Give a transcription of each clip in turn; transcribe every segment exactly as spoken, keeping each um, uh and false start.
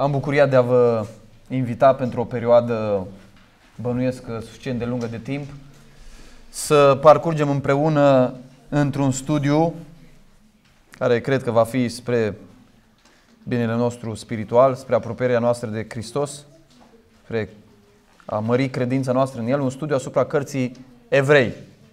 Am bucuria de a vă invita pentru o perioadă, bănuiesc, suficient de lungă de timp, să parcurgem împreună într-un studiu care cred că va fi spre binele nostru spiritual, spre apropierea noastră de Hristos, spre a mări credința noastră în El, un studiu asupra cărții Evrei.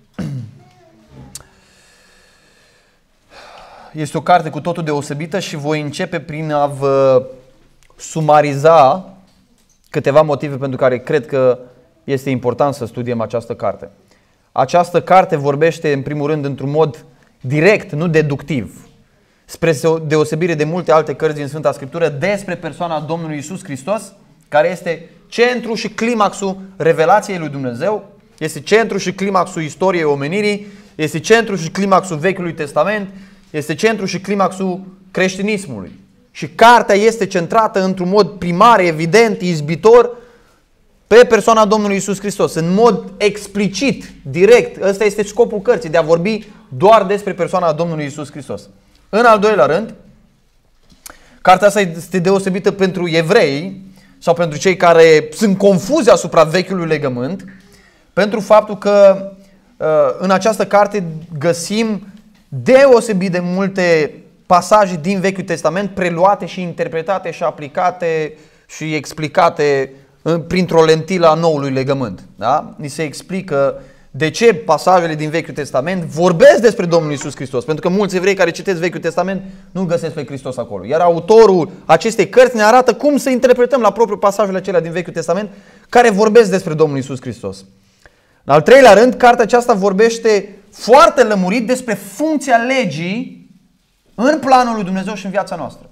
Este o carte cu totul deosebită și voi începe prin a vă sumariza câteva motive pentru care cred că este important să studiem această carte. Această carte vorbește, în primul rând, într-un mod direct, nu deductiv, spre deosebire de multe alte cărți din Sfânta Scriptură, despre persoana Domnului Iisus Hristos, care este centru și climaxul revelației lui Dumnezeu, este centru și climaxul istoriei omenirii, este centru și climaxul Vechiului Testament, este centru și climaxul creștinismului. Și cartea este centrată într-un mod primar, evident, izbitor, pe persoana Domnului Iisus Hristos, în mod explicit, direct. Ăsta este scopul cărții, de a vorbi doar despre persoana Domnului Iisus Hristos. În al doilea rând, cartea asta este deosebită pentru evrei sau pentru cei care sunt confuzi asupra Vechiului Legământ, pentru faptul că în această carte găsim deosebit de multe pasaje din Vechiul Testament preluate și interpretate și aplicate și explicate printr-o lentilă a Noului Legământ. Da? Ni se explică de ce pasajele din Vechiul Testament vorbesc despre Domnul Iisus Hristos. Pentru că mulți evrei care citesc Vechiul Testament nu găsesc pe Hristos acolo. Iar autorul acestei cărți ne arată cum să interpretăm la propriu pasajele acelea din Vechiul Testament care vorbesc despre Domnul Iisus Hristos. În al treilea rând, cartea aceasta vorbește foarte lămurit despre funcția legii în planul lui Dumnezeu și în viața noastră.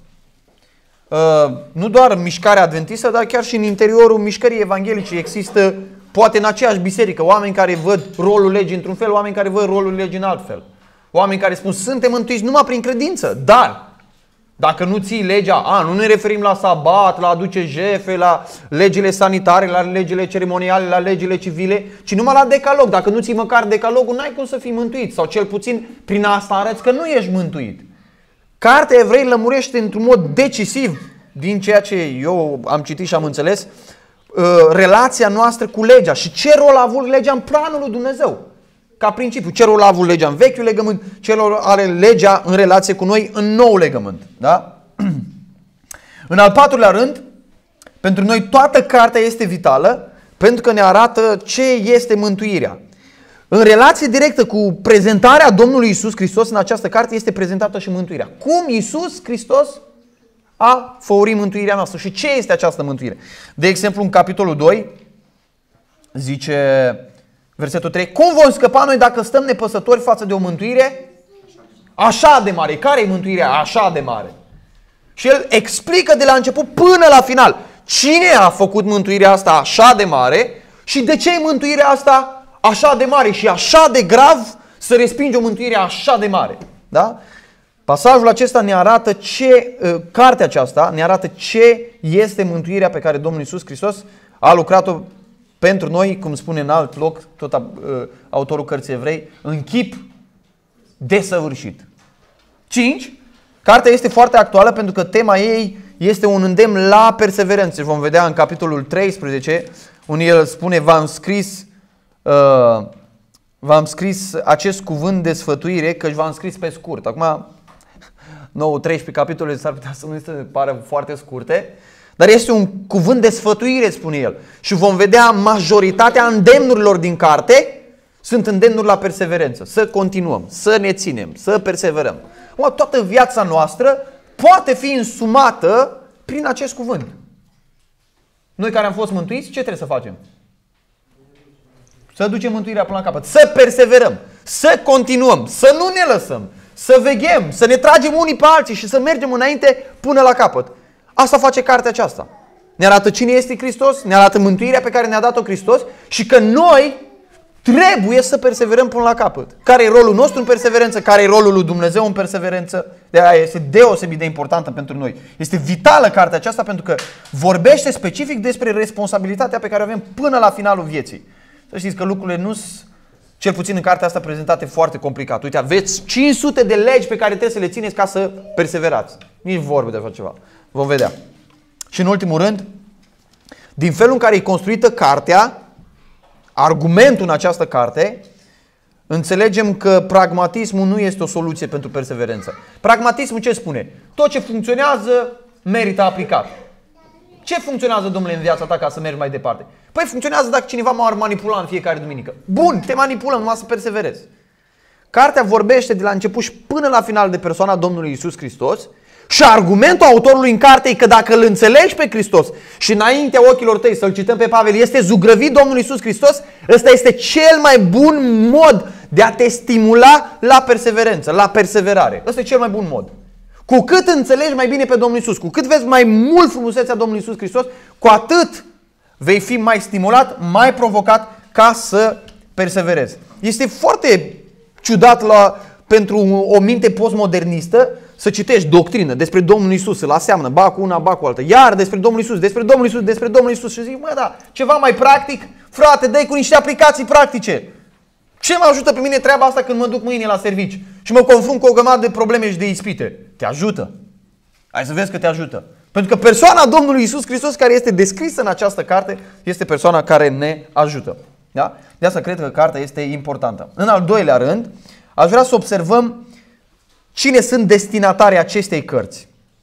Uh, nu doar în mișcarea adventistă, dar chiar și în interiorul mișcării evanghelice există, poate în aceeași biserică, oameni care văd rolul legii într-un fel, oameni care văd rolul legii în alt fel. Oameni care spun, suntem mântuiți numai prin credință, dar dacă nu ții legea, a, nu ne referim la sabat, la aduce jefe, la legile sanitare, la legile ceremoniale, la legile civile, ci numai la decalog. Dacă nu ții măcar decalogul, n-ai cum să fii mântuit. Sau cel puțin prin asta arăți că nu ești mântuit. Cartea Evrei lămurește într-un mod decisiv, din ceea ce eu am citit și am înțeles, relația noastră cu legea și ce rol a avut legea în planul lui Dumnezeu. Ca principiu, ce rol a avut legea în Vechiul Legământ, ce rol are legea în relație cu noi în Noul Legământ. Da? În al patrulea rând, pentru noi toată cartea este vitală pentru că ne arată ce este mântuirea. În relație directă cu prezentarea Domnului Iisus Hristos în această carte este prezentată și mântuirea. Cum Iisus Hristos a făurit mântuirea noastră și ce este această mântuire. De exemplu, în capitolul doi zice versetul trei, cum vom scăpa noi dacă stăm nepăsători față de o mântuire așa de mare? Care e mântuirea așa de mare? Și el explică de la început până la final cine a făcut mântuirea asta așa de mare și de ce e mântuirea asta așa de mare și așa de grav să respingi o mântuire așa de mare. Da? Pasajul acesta ne arată ce, cartea aceasta ne arată ce este mântuirea pe care Domnul Iisus Hristos a lucrat-o pentru noi, cum spune în alt loc, tot uh, autorul cărții Evrei, în chip desăvârșit. cinci. Cartea este foarte actuală pentru că tema ei este un îndemn la perseverență. Vom vedea în capitolul treisprezece, unde el spune, v-am scris, uh, v-am scris acest cuvânt de sfătuire, căci v-am scris pe scurt. Acum, nouă treisprezece capitole s-ar putea să nu se pare foarte scurte, dar este un cuvânt de sfătuire, spune el. Și vom vedea majoritatea îndemnurilor din carte sunt îndemnuri la perseverență. Să continuăm, să ne ținem, să perseverăm. Toată viața noastră poate fi însumată prin acest cuvânt. Noi care am fost mântuiți, ce trebuie să facem? Să ducem mântuirea până la capăt. Să perseverăm, să continuăm, să nu ne lăsăm, să veghem, să ne tragem unii pe alții și să mergem înainte până la capăt. Asta face cartea aceasta. Ne arată cine este Hristos, ne arată mântuirea pe care ne-a dat-o Hristos și că noi trebuie să perseverăm până la capăt. Care e rolul nostru în perseverență, care e rolul lui Dumnezeu în perseverență. De aia este deosebit de importantă pentru noi. Este vitală cartea aceasta pentru că vorbește specific despre responsabilitatea pe care o avem până la finalul vieții. Să știți că lucrurile nu sunt, cel puțin în cartea asta, prezentate foarte complicat. Uite, aveți cinci sute de legi pe care trebuie să le țineți ca să perseverați. Nici vorbe de așa ceva. Vom vedea. Și în ultimul rând, din felul în care e construită cartea, argumentul în această carte, înțelegem că pragmatismul nu este o soluție pentru perseverență. Pragmatismul ce spune? Tot ce funcționează merită aplicat. Ce funcționează, domnule, în viața ta ca să mergi mai departe? Păi funcționează dacă cineva m-ar manipula în fiecare duminică. Bun, te manipulăm, numai să perseverezi. Cartea vorbește de la început și până la final de persoana Domnului Iisus Hristos și argumentul autorului în carte e că dacă îl înțelegi pe Hristos și înaintea ochilor tăi, să-l cităm pe Pavel, este zugrăvit Domnul Iisus Hristos, ăsta este cel mai bun mod de a te stimula la perseverență, la perseverare. Ăsta e cel mai bun mod. Cu cât înțelegi mai bine pe Domnul Iisus, cu cât vezi mai mult frumusețea Domnului Iisus Hristos, cu atât vei fi mai stimulat, mai provocat ca să perseverezi. Este foarte ciudat la, pentru o minte postmodernistă să citești doctrină despre Domnul Iisus, să-l aseamnă, ba cu una, ba cu alta, iar despre Domnul Iisus, despre Domnul Iisus, despre Domnul Iisus și zic, mă, da, ceva mai practic, frate, dă-i cu niște aplicații practice. Ce mă ajută pe mine treaba asta când mă duc mâine la servici și mă confrunt cu o grămadă de probleme și de ispite? Te ajută. Hai să vezi că te ajută. Pentru că persoana Domnului Iisus Hristos care este descrisă în această carte este persoana care ne ajută. Da? De asta cred că cartea este importantă. În al doilea rând, aș vrea să observăm cine sunt destinatarii acestei cărți.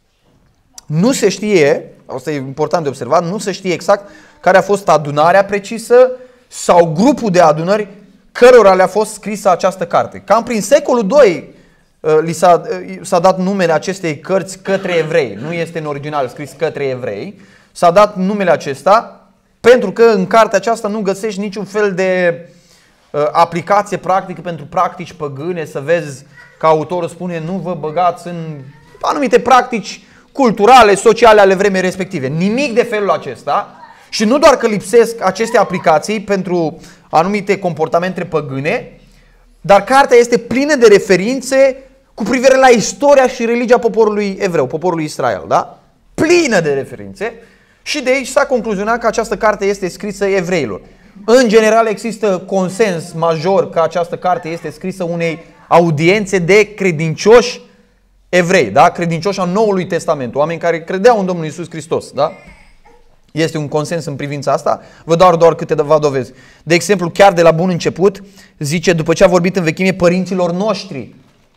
Nu se știe, asta e important de observat, nu se știe exact care a fost adunarea precisă sau grupul de adunări cărora le-a fost scrisă această carte. Cam prin secolul doi li s-a, s-a dat numele acestei cărți către evrei. Nu este în original scris către evrei. S-a dat numele acesta pentru că în cartea aceasta nu găsești niciun fel de uh, aplicație practică pentru practici păgâne, să vezi că autorul spune nu vă băgați în anumite practici culturale, sociale ale vremii respective. Nimic de felul acesta. Și nu doar că lipsesc aceste aplicații pentru anumite comportamente păgâne, dar cartea este plină de referințe cu privire la istoria și religia poporului evreu, poporului Israel, da? Plină de referințe și de aici s-a concluzionat că această carte este scrisă evreilor. În general există consens major că această carte este scrisă unei audiențe de credincioși evrei, da? Credincioși al Noului Testament, oameni care credeau în Domnul Iisus Hristos, da? Este un consens în privința asta. Vă dau doar câteva dovezi. De exemplu, chiar de la bun început, zice, după ce a vorbit în vechime părinților noștri.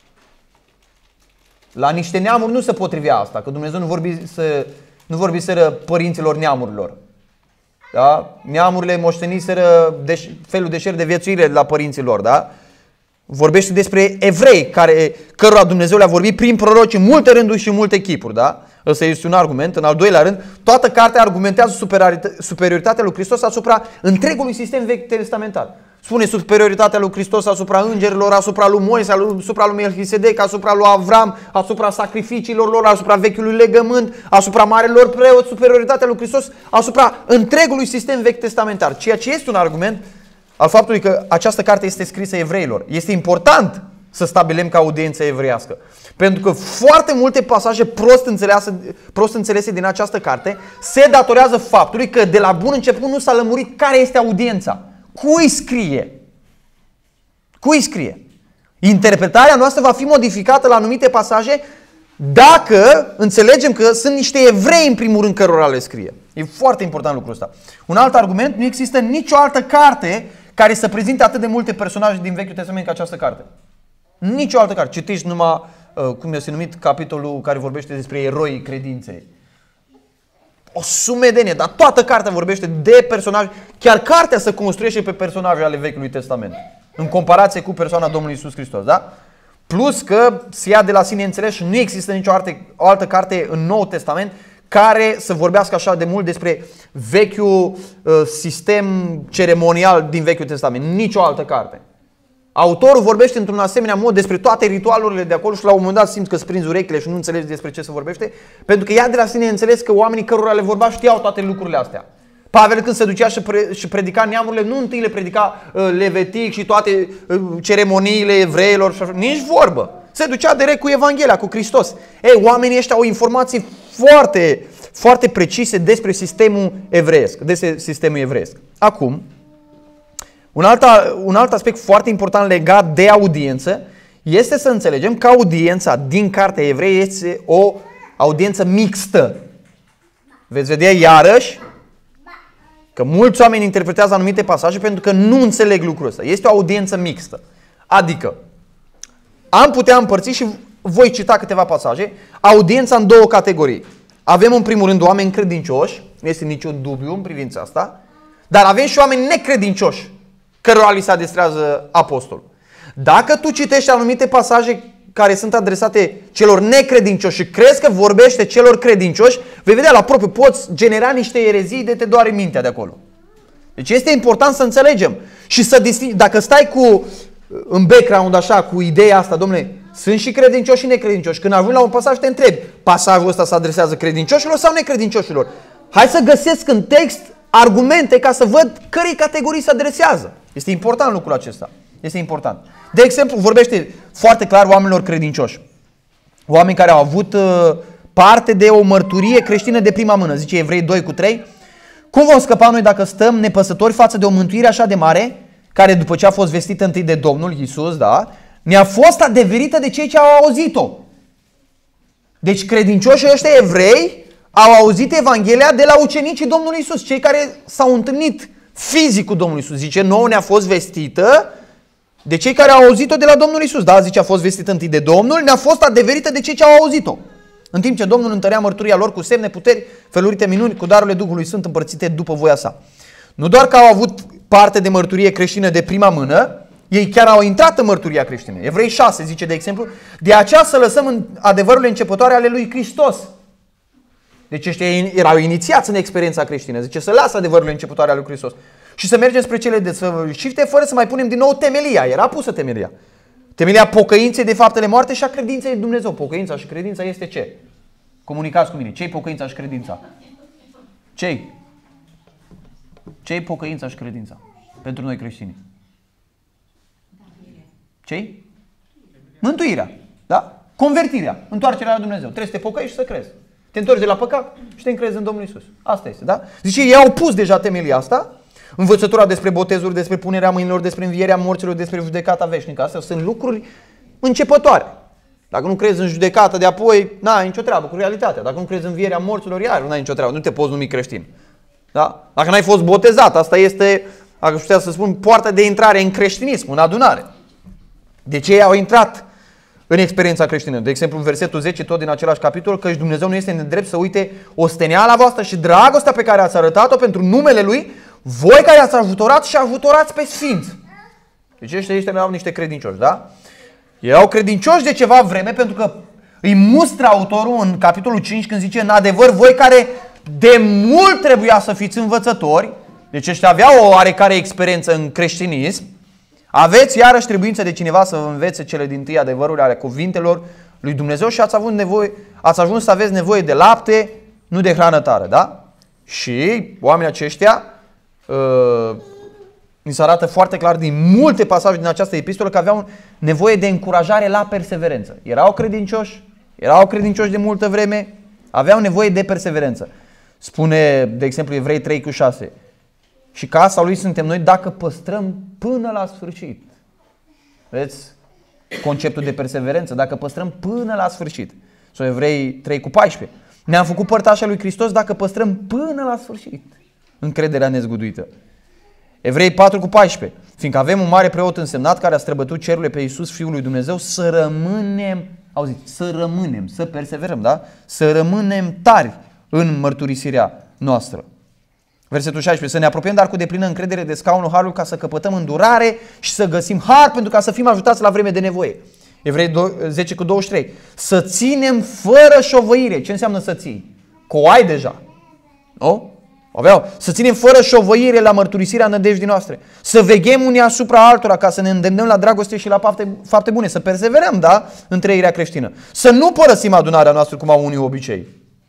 La niște neamuri nu se potrivea asta, că Dumnezeu nu, vorbi, să, nu vorbiseră părinților neamurilor. Da? Neamurile moșteniseră deș, felul de șer de viețuire la părinților. Da? Vorbește despre evrei, care, cărora Dumnezeu le-a vorbit prin proroci în multe rânduri și în multe chipuri. Da? Ăsta este un argument. În al doilea rând, toată cartea argumentează superioritatea lui Hristos asupra întregului sistem vechi testamentar. Spune superioritatea lui Hristos asupra îngerilor, asupra lui Moise, asupra lui Melchisedec, asupra lui Avram, asupra sacrificiilor lor, asupra vechiului legământ, asupra marilor preoți, superioritatea lui Hristos asupra întregului sistem vechi testamentar. Ceea ce este un argument al faptului că această carte este scrisă evreilor. Este important să stabilim ca audiență evreiască. Pentru că foarte multe pasaje prost înțelese, prost înțelese din această carte se datorează faptului că de la bun început nu s-a lămurit care este audiența. Cui scrie? Cui scrie? Interpretarea noastră va fi modificată la anumite pasaje dacă înțelegem că sunt niște evrei în primul rând cărora le scrie. E foarte important lucrul ăsta. Un alt argument, nu există nicio altă carte care să prezinte atât de multe personaje din Vechiul Testament ca această carte. Nici o altă carte. Citești numai, cum este numit, capitolul care vorbește despre eroii credinței. O sumedenie, dar toată cartea vorbește de personaje. Chiar cartea se construiește pe personaje ale Vechiului Testament, în comparație cu persoana Domnului Iisus Hristos, da? Plus că se ia de la sine înțeles și nu există nicio altă, o altă carte în Noul Testament care să vorbească așa de mult despre vechiul uh, sistem ceremonial din Vechiul Testament. Nici o altă carte. Autorul vorbește într-un asemenea mod despre toate ritualurile de acolo și la un moment dat simți că îți prinzi urechile și nu înțelegi despre ce se vorbește, pentru că ia de la sine înțeles că oamenii cărora le vorba știau toate lucrurile astea. Pavel când se ducea și, pre, și predica neamurile, nu întâi le predica uh, Levitic și toate uh, ceremoniile evreilor, și așa, nici vorbă. Se ducea direct cu Evanghelia, cu Hristos. Ei, oamenii ăștia au informații foarte, foarte precise despre sistemul evreiesc, despre sistemul evreiesc. Acum, un alt, un alt aspect foarte important legat de audiență este să înțelegem că audiența din Cartea Evrei este o audiență mixtă. Veți vedea iarăși că mulți oameni interpretează anumite pasaje pentru că nu înțeleg lucrul ăsta. Este o audiență mixtă. Adică, am putea împărți și voi cita câteva pasaje, audiența în două categorii. Avem în primul rând oameni credincioși, nu este niciun dubiu în privința asta, dar avem și oameni necredincioși, cărora li se adresează apostolul. Dacă tu citești anumite pasaje care sunt adresate celor necredincioși și crezi că vorbește celor credincioși, vei vedea la propriu, poți genera niște erezii de te doare mintea de acolo. Deci este important să înțelegem și să distingi. Dacă stai cu în background așa, cu ideea asta, domnule, sunt și credincioși și necredincioși. Când ajungi la un pasaj te întrebi, pasajul ăsta se adresează credincioșilor sau necredincioșilor? Hai să găsesc în text argumente ca să văd cărei categorii se adresează. Este important lucrul acesta. Este important. De exemplu, vorbește foarte clar oamenilor credincioși. Oameni care au avut uh, parte de o mărturie creștină de prima mână. Zice Evrei doi cu trei. Cum vom scăpa noi dacă stăm nepăsători față de o mântuire așa de mare, care după ce a fost vestită întâi de Domnul Iisus, da, ne-a fost adeverită de cei ce au auzit-o. Deci credincioșii ăștia evrei au auzit Evanghelia de la ucenicii Domnului Iisus, cei care s-au întâlnit fizic cu Domnul Iisus. Zice, nouă ne-a fost vestită de cei care au auzit-o de la Domnul Iisus. Da, zice, a fost vestită întâi de Domnul, ne-a fost adeverită de cei ce au auzit-o. În timp ce Domnul întărea mărturia lor cu semne, puteri, felurite minuni, cu darurile Duhului Sfânt împărțite după voia sa. Nu doar că au avut parte de mărturie creștină de prima mână, ei chiar au intrat în mărturia creștină. Evrei șase zice, de exemplu, de aceea să lăsăm în adevărurile începătoare ale lui Hristos. Deci ăștia erau inițiați în experiența creștină. Zice, să lasă adevărurile începătoare ale lui Hristos. Și să mergem spre cele desăvârșite fără să mai punem din nou temelia. Era pusă temelia. Temelia pocăinței de faptele moarte și a credinței în Dumnezeu. Pocăința și credința este ce? Comunicați cu mine. Ce-i pocăința și credința? Ce-i? Ce-i pocăința și credința? Pentru noi creștini. Ce-i? Mântuirea. Da? Convertirea. Întoarcerea la Dumnezeu. Trebuie să te pocăiești și să crezi. Te întorci de la păcat și te încrezi în Domnul Iisus. Asta este, da? Zice, ei au pus deja temelia asta. Învățătura despre botezuri, despre punerea mâinilor, despre învierea morților, despre judecata veșnică. Astea sunt lucruri începătoare. Dacă nu crezi în judecată de apoi, n-ai nicio treabă cu realitatea. Dacă nu crezi în învierea morților, iar n-ai nicio treabă. Nu te poți numi creștin. Da? Dacă n-ai fost botezat, asta este, dacă putea să spun, poarta de intrare în creștinism, în adunare. De ce ei au intrat în experiența creștină? De exemplu, în versetul zece, tot din același capitol, căci Dumnezeu nu este nedrept să uite osteneala voastră și dragostea pe care ați arătat-o pentru numele Lui, voi care ați ajutorat și ajutorați pe sfinți. Deci ăștia, ăștia erau niște credincioși, da? Erau credincioși de ceva vreme pentru că îi mustră autorul în capitolul cinci când zice, în adevăr, voi care de mult trebuia să fiți învățători, deci ăștia aveau o oarecare experiență în creștinism, aveți iarăși trebuință de cineva să vă învețe cele dintâi adevăruri ale cuvintelor lui Dumnezeu și ați, avut nevoie, ați ajuns să aveți nevoie de lapte, nu de hrană tare, da? Și oamenii aceștia uh, ni se arată foarte clar din multe pasaje din această epistolă că aveau nevoie de încurajare la perseverență. Erau credincioși, erau credincioși de multă vreme, aveau nevoie de perseverență. Spune, de exemplu, Evrei trei cu șase. Și casa lui suntem noi dacă păstrăm până la sfârșit. Vedeți? Conceptul de perseverență, dacă păstrăm până la sfârșit. Sau Evrei trei cu paisprezece. Ne-am făcut părtașa lui Hristos dacă păstrăm până la sfârșit încrederea nezguduită. Evrei patru cu paisprezece. Fiindcă avem un mare preot însemnat care a străbătut cerurile pe Iisus, Fiul lui Dumnezeu, să rămânem, auziți, să rămânem, să perseverăm, da? Să rămânem tari în mărturisirea noastră. Versetul șaisprezece. Să ne apropiem dar cu deplină încredere de scaunul Harului ca să căpătăm îndurare și să găsim har pentru ca să fim ajutați la vreme de nevoie. Evrei zece cu douăzeci și trei. Să ținem fără șovăire. Ce înseamnă să ții? Că o ai deja. Nu? Aveau. Să ținem fără șovăire la mărturisirea nădejdii noastre. Să veghem unii asupra altora ca să ne îndemnăm la dragoste și la fapte, fapte bune. Să perseverăm, da? În trăirea creștină. Să nu părăsim adunarea noastră cum au unii obicei.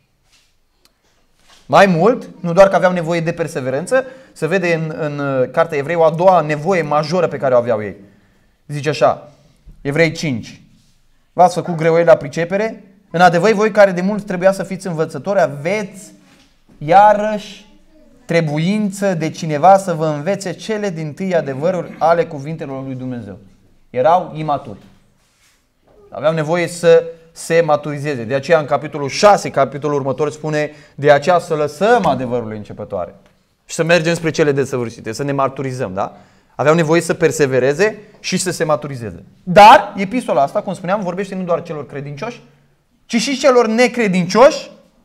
Mai mult, nu doar că aveau nevoie de perseverență, se vede în, în Cartea Evrei o a doua nevoie majoră pe care o aveau ei. Zice așa, Evrei cinci. V-ați făcut greoi la pricepere? În adevăr, voi care de mult trebuia să fiți învățători, aveți iarăși trebuință de cineva să vă învețe cele dintâi adevăruri ale cuvintelor lui Dumnezeu. Erau imaturi. Aveau nevoie să se maturizeze. De aceea în capitolul șase, capitolul următor spune de aceea să lăsăm adevărurile începătoare și să mergem spre cele desăvârșite, să ne maturizăm, da? Aveau nevoie să persevereze și să se maturizeze. Dar epistola asta, cum spuneam, vorbește nu doar celor credincioși, ci și celor necredincioși,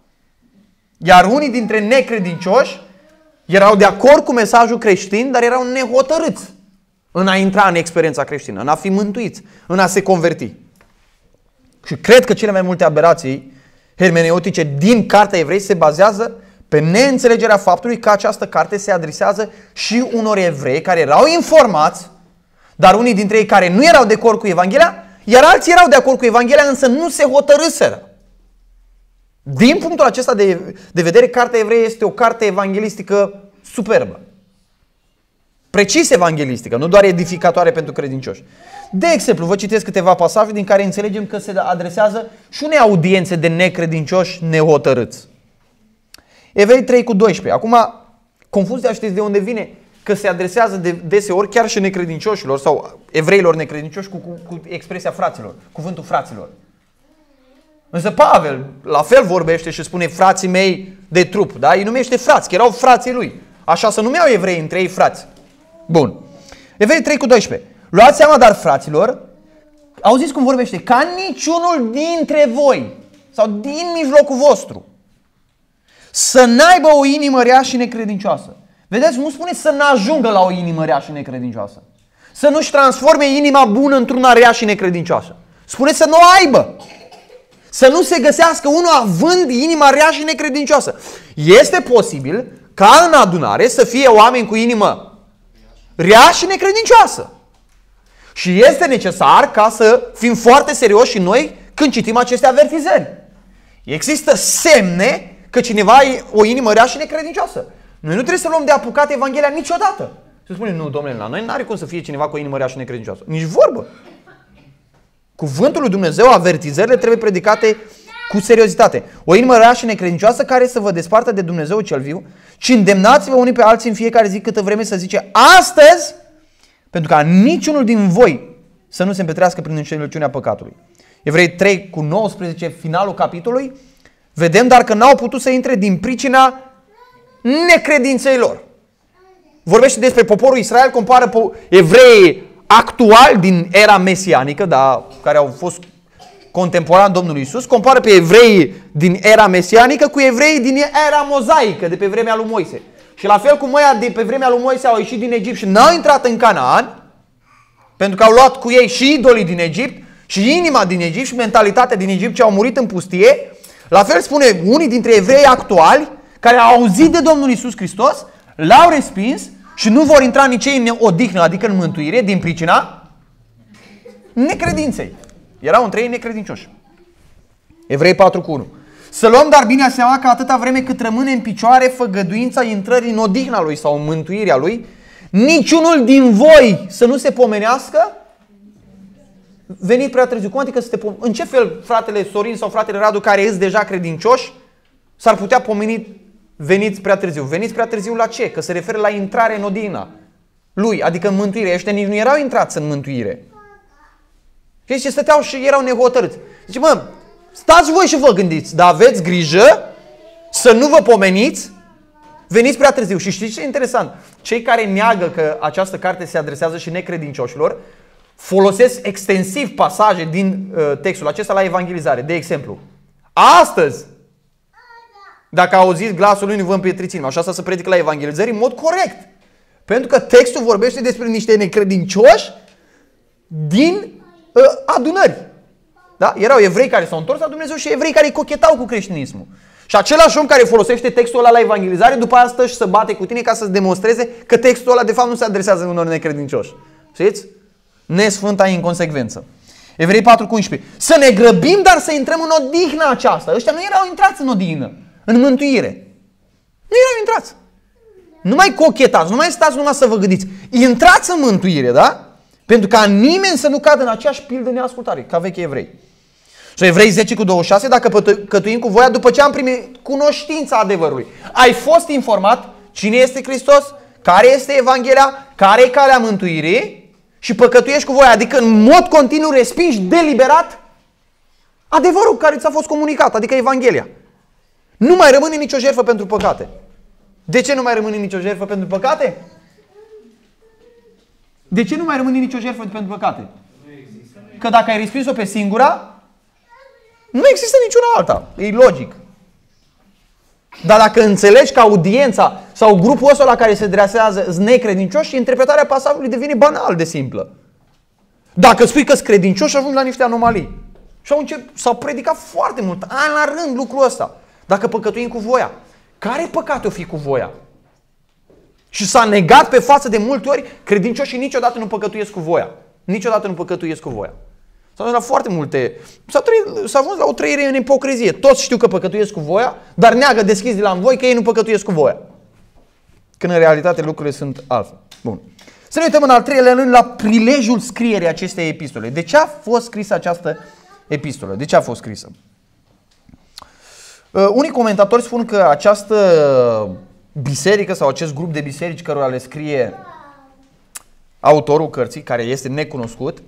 iar unii dintre necredincioși erau de acord cu mesajul creștin, dar erau nehotărâți în a intra în experiența creștină, în a fi mântuiți, în a se converti. Și cred că cele mai multe aberații hermeneutice din Cartea Evrei se bazează pe neînțelegerea faptului că această carte se adresează și unor evrei care erau informați, dar unii dintre ei care nu erau de acord cu Evanghelia, iar alții erau de acord cu Evanghelia, însă nu se hotărâseră. Din punctul acesta de, de vedere, Cartea Evrei este o carte evanghelistică superbă. Precis evanghelistică, nu doar edificatoare pentru credincioși. De exemplu, vă citesc câteva pasaje din care înțelegem că se adresează și unei audiențe de necredincioși nehotărâți. Evrei trei cu doisprezece. Acum, confuzia știți de unde vine? Că se adresează de deseori chiar și necredincioșilor sau evreilor necredincioși cu, cu, cu expresia fraților, cuvântul fraților. Însă Pavel la fel vorbește și spune frații mei de trup, da? Îi numește frați, că erau frații lui. Așa se numeau evrei între ei frați. Bun. Evrei trei cu doisprezece. Luați seama, dar fraților, auziți cum vorbește, ca niciunul dintre voi sau din mijlocul vostru să n-aibă o inimă rea și necredincioasă. Vedeți, nu spune să n-ajungă la o inimă rea și necredincioasă. Să nu-și transforme inima bună într-una rea și necredincioasă. Spune să nu o aibă. Să nu se găsească unul având inima rea și necredincioasă. Este posibil ca în adunare să fie oameni cu inimă rea și necredincioasă. Și este necesar ca să fim foarte serioși și noi când citim aceste avertizări. Există semne că cineva e o inimă rea și necredincioasă. Noi nu trebuie să luăm de apucat Evanghelia niciodată. Să spunem, nu, domnule, la noi nu are cum să fie cineva cu o inimă rea și necredincioasă. Nici vorbă. Cuvântul lui Dumnezeu, avertizările trebuie predicate cu seriozitate. O inimă rea și necredincioasă care să vă despartă de Dumnezeu cel viu și îndemnați-vă unii pe alții în fiecare zi câtă vreme să zice astăzi, pentru ca niciunul din voi să nu se împetrească prin înșelăciunea păcatului. Evrei trei cu nouăsprezece, finalul capitolului, vedem dar că n-au putut să intre din pricina necredinței lor. Vorbește despre poporul Israel, compară evreii actuali din era mesianică, da, care au fost contemporani Domnului Iisus, compară pe evreii din era mesianică cu evreii din era mozaică, de pe vremea lui Moise. Și la fel cum ăia de pe vremea lui Moise au ieșit din Egipt și n-au intrat în Canaan, pentru că au luat cu ei și idolii din Egipt, și inima din Egipt, și mentalitatea din Egipt, ce au murit în pustie, la fel spune unii dintre evrei actuali, care au auzit de Domnul Iisus Hristos, l-au respins și nu vor intra nici ei în odihnă, adică în mântuire, din pricina necredinței. Erau între ei necredincioși. Evrei patru cu unu. Să luăm dar bine seama că atâta vreme cât rămâne în picioare făgăduința intrării în odihna lui sau în mântuirea lui, niciunul din voi să nu se pomenească venit prea târziu. Cum adică să te pomeni? În ce fel fratele Sorin sau fratele Radu, care îți deja credincioși, s-ar putea pomeni veniți prea târziu? Veniți prea târziu la ce? Că se referă la intrare în odihna lui, adică în mântuire. Ăștia nici nu erau intrați în mântuire. Și zice, stăteau și erau nehotărâți. Zice, mă, stați voi și vă gândiți, dar aveți grijă să nu vă pomeniți, veniți prea târziu. Și știți ce e interesant? Cei care neagă că această carte se adresează și necredincioșilor folosesc extensiv pasaje din uh, textul acesta la evangelizare. De exemplu, astăzi, dacă auziți glasul lui, nu vă împietriți inima. Și asta se predică la evangelizări în mod corect. Pentru că textul vorbește despre niște necredincioși din uh, adunări. Da? Erau evrei care s-au întors la Dumnezeu și evrei care cochetau cu creștinismul. Și același om care folosește textul ăla la evangelizare, după asta stă și să bate cu tine ca să-ți demonstreze că textul ăla de fapt nu se adresează unor necredincioși. Știți? Nesfânta inconsecvență. Evrei patru cu unsprezece. Să ne grăbim, dar să intrăm în odihna aceasta. Ăștia nu erau intrați în odihnă, în mântuire. Nu erau intrați. Nu mai cochetați, nu mai stați numai să vă gândiți. Intrați în mântuire, da? Pentru ca nimeni să nu cadă în aceeași pildă neascultare, ca vechi evrei. Și Evrei zece cu douăzeci și șase, dacă păcătuim cu voia după ce am primit cunoștința adevărului. Ai fost informat cine este Hristos, care este Evanghelia, care e calea mântuirii și păcătuiești cu voia, adică în mod continuu respingi deliberat adevărul care ți-a fost comunicat, adică Evanghelia. Nu mai rămâne nicio jertfă pentru păcate. De ce nu mai rămâne nicio jertfă pentru păcate? De ce nu mai rămâne nicio jertfă pentru păcate? Că dacă ai respins-o pe singura, nu există niciuna alta. E logic. Dar dacă înțelegi că audiența sau grupul ăsta la care se dresează sunt necredincioși, interpretarea pasajului devine banal de simplă. Dacă spui că sunt credincioși, ajungi la niște anomalii. Și au început, s-au predicat foarte mult, ani la rând, lucrul ăsta. Dacă păcătuim cu voia, care păcate o fi cu voia? Și s-a negat pe față de multe ori, credincioșii niciodată nu păcătuiesc cu voia. Niciodată nu păcătuiesc cu voia. S-a ajuns la foarte multe, s-a, trăit, s-a ajuns la o trăire în ipocrizie. Toți știu că păcătuiesc cu voia, dar neagă deschis de la voi că ei nu păcătuiesc cu voia. Când în realitate lucrurile sunt altfel. Bun. Să ne uităm în al treilea rând la prilejul scrierii acestei epistole. De ce a fost scrisă această epistolă? De ce a fost scrisă? Uh, unii comentatori spun că această biserică sau acest grup de biserici cărora le scrie autorul cărții, care este necunoscut,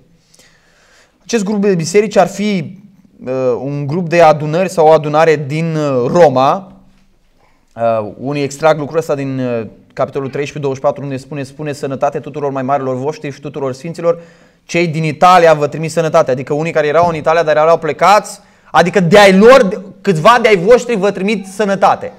acest grup de biserici ar fi uh, un grup de adunări sau o adunare din Roma. Uh, unii extrag lucrul ăsta din uh, capitolul treisprezece douăzeci și patru, unde spune, spune sănătate tuturor mai marilor voștri și tuturor sfinților. Cei din Italia vă trimis sănătate. Adică unii care erau în Italia, dar erau plecați, adică de-ai lor, câțiva de-ai voștri vă trimit sănătate.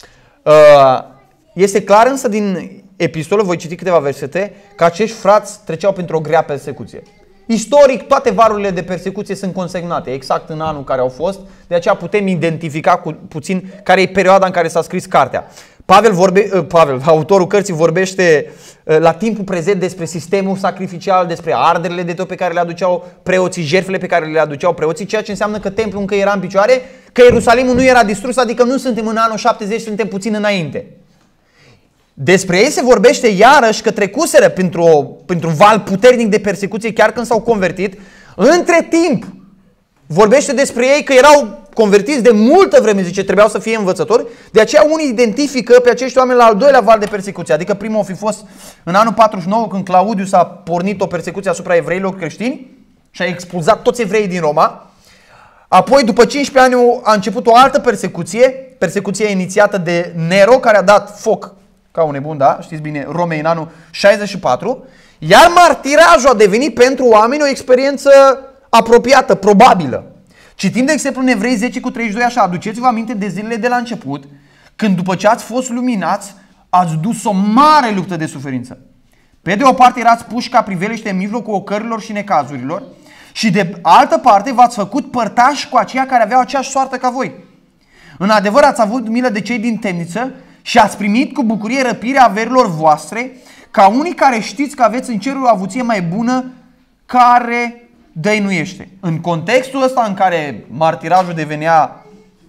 Uh, este clar însă din epistolă, voi citi câteva versete, că acești frați treceau printr-o grea persecuție. Istoric, toate valurile de persecuție sunt consemnate, exact în anul care au fost, de aceea putem identifica cu puțin care e perioada în care s-a scris cartea. Pavel, vorbe, Pavel, autorul cărții, vorbește la timpul prezent despre sistemul sacrificial, despre arderile de tot pe care le aduceau preoții, jertfele pe care le aduceau preoții, ceea ce înseamnă că templul încă era în picioare, că Ierusalimul nu era distrus, adică nu suntem în anul șaptezeci, suntem puțin înainte. Despre ei se vorbește iarăși că trecuseră printr-un val puternic de persecuție chiar când s-au convertit. Între timp vorbește despre ei că erau convertiți de multă vreme, zice, trebuiau să fie învățători. De aceea unii identifică pe acești oameni la al doilea val de persecuție. Adică primul a fi fost în anul patruzeci și nouă, când Claudius a pornit o persecuție asupra evreilor creștini și a expulzat toți evreii din Roma. Apoi, după cincisprezece ani, a început o altă persecuție, persecuția inițiată de Nero, care a dat foc ca un nebun, da? Știți bine, Romei în anul șaizeci și patru, iar martirajul a devenit pentru oameni o experiență apropiată, probabilă. Citim, de exemplu, în Evrei zece cu treizeci și doi așa: aduceți-vă aminte de zilele de la început, când după ce ați fost luminați, ați dus o mare luptă de suferință. Pe de o parte erați puși ca priveliște în mijlocul ocărilor și necazurilor, și de altă parte v-ați făcut părtași cu aceia care aveau aceeași soartă ca voi. În adevăr ați avut milă de cei din temniță și ați primit cu bucurie răpirea averilor voastre, ca unii care știți că aveți în cerul o avuție mai bună care dăinuiește. În contextul ăsta în care martirajul devenea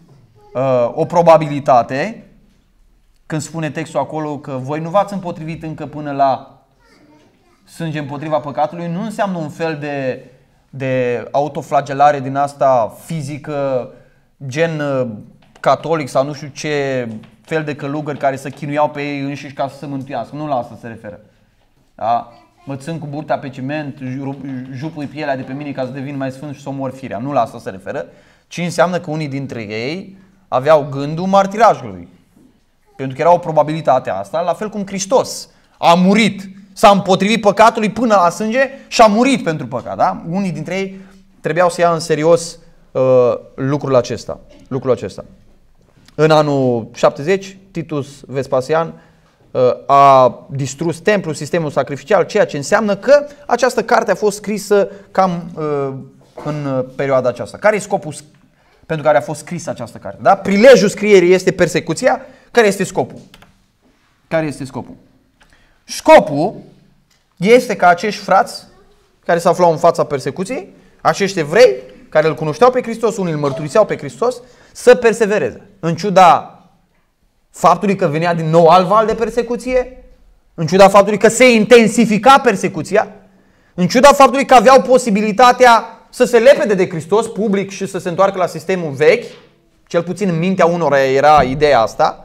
uh, o probabilitate, când spune textul acolo că voi nu v-ați împotrivit încă până la sânge împotriva păcatului, nu înseamnă un fel de, de autoflagelare din asta fizică, gen uh, catolic sau nu știu ce fel de călugări care să chinuiau pe ei înșiși ca să se mântuiască. Nu la asta se referă. Da? Mă țin cu burta pe ciment, jupui pielea de pe mine ca să devin mai sfânt și să omor firea. Nu la asta se referă, ci înseamnă că unii dintre ei aveau gândul martirajului. Pentru că era o probabilitate asta, la fel cum Hristos a murit, s-a împotrivit păcatului până la sânge și a murit pentru păcat. Da? Unii dintre ei trebuiau să ia în serios uh, lucrul acesta. Lucrul acesta. În anul șaptezeci, Titus Vespasian uh, a distrus templul, sistemul sacrificial, ceea ce înseamnă că această carte a fost scrisă cam uh, în perioada aceasta. Care e scopul pentru care a fost scrisă această carte? Da? Prilejul scrierii este persecuția. Care este scopul? Care este scopul? Scopul este ca acești frați care se aflau în fața persecuției, acești evrei care îl cunoșteau pe Hristos, unii îl mărturiseau pe Hristos, să persevereze. În ciuda faptului că venea din nou alt val de persecuție, în ciuda faptului că se intensifica persecuția, în ciuda faptului că aveau posibilitatea să se lepede de Hristos public și să se întoarcă la sistemul vechi, cel puțin în mintea unora era ideea asta,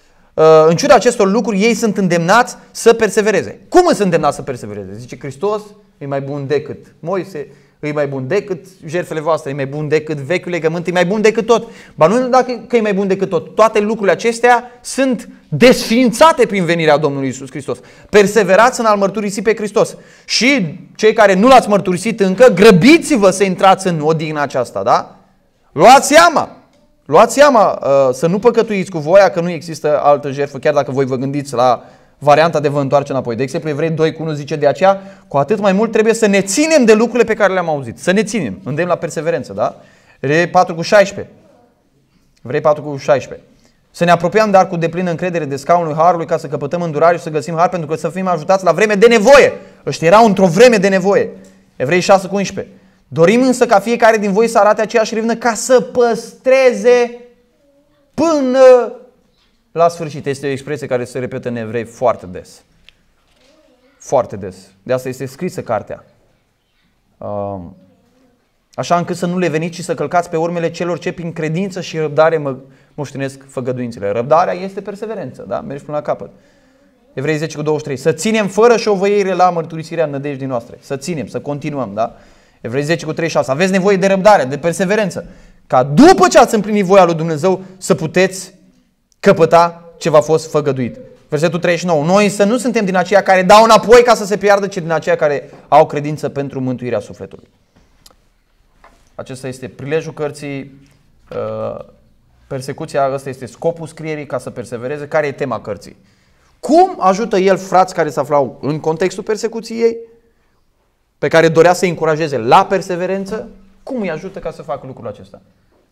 în ciuda acestor lucruri, ei sunt îndemnați să persevereze. Cum sunt îndemnați să persevereze? Zice Hristos e mai bun decât Moise, e mai bun decât jertfele voastre, e mai bun decât vechiul legământ, e mai bun decât tot. Ba nu dacă că e mai bun decât tot, toate lucrurile acestea sunt desființate prin venirea Domnului Iisus Hristos. Perseverați în a-L mărturisi pe Hristos. Și cei care nu L-ați mărturisit încă, grăbiți-vă să intrați în odihna aceasta, da? Luați seama! Luați seama uh, să nu păcătuiți cu voia că nu există altă jertfă, chiar dacă voi vă gândiți la varianta de vă întoarce înapoi. De exemplu, Evrei doi cu unu zice de aceea, cu atât mai mult trebuie să ne ținem de lucrurile pe care le-am auzit. Să ne ținem. Îndemn la perseverență, da? Evrei patru cu șaisprezece. Evrei patru cu șaisprezece. Să ne apropiem dar cu deplină încredere de scaunul Harului ca să căpătăm îndurare și să găsim har pentru că să fim ajutați la vreme de nevoie. Ăștia erau într-o vreme de nevoie. Evrei șase cu unsprezece. Dorim însă ca fiecare din voi să arate aceeași râvnă ca să păstreze până la sfârșit. Este o expresie care se repetă în Evrei foarte des. Foarte des. De asta este scrisă cartea. Așa încât să nu le veniți și să călcați pe urmele celor ce prin credință și răbdare mă moștenesc făgăduințele. Răbdarea este perseverență, da? Mergi până la capăt. Evrei zece cu douăzeci și trei. Să ținem fără șovăire la mărturisirea nădejdii noastre. Să ținem, să continuăm, da? Evrei zece cu treizeci și șase. Aveți nevoie de răbdare, de perseverență. Ca după ce ați împlinit voia lui Dumnezeu să puteți căpăta ce v-a fost făgăduit. Versetul treizeci și nouă. Noi să nu suntem din aceia care dau înapoi ca să se piardă, ci din aceia care au credință pentru mântuirea sufletului. Acesta este prilejul cărții. Persecuția, ăsta este scopul scrierii, ca să persevereze. Care e tema cărții? Cum ajută el frați care se aflau în contextul persecuției, pe care dorea să-i încurajeze la perseverență? Cum îi ajută ca să facă lucrul acesta?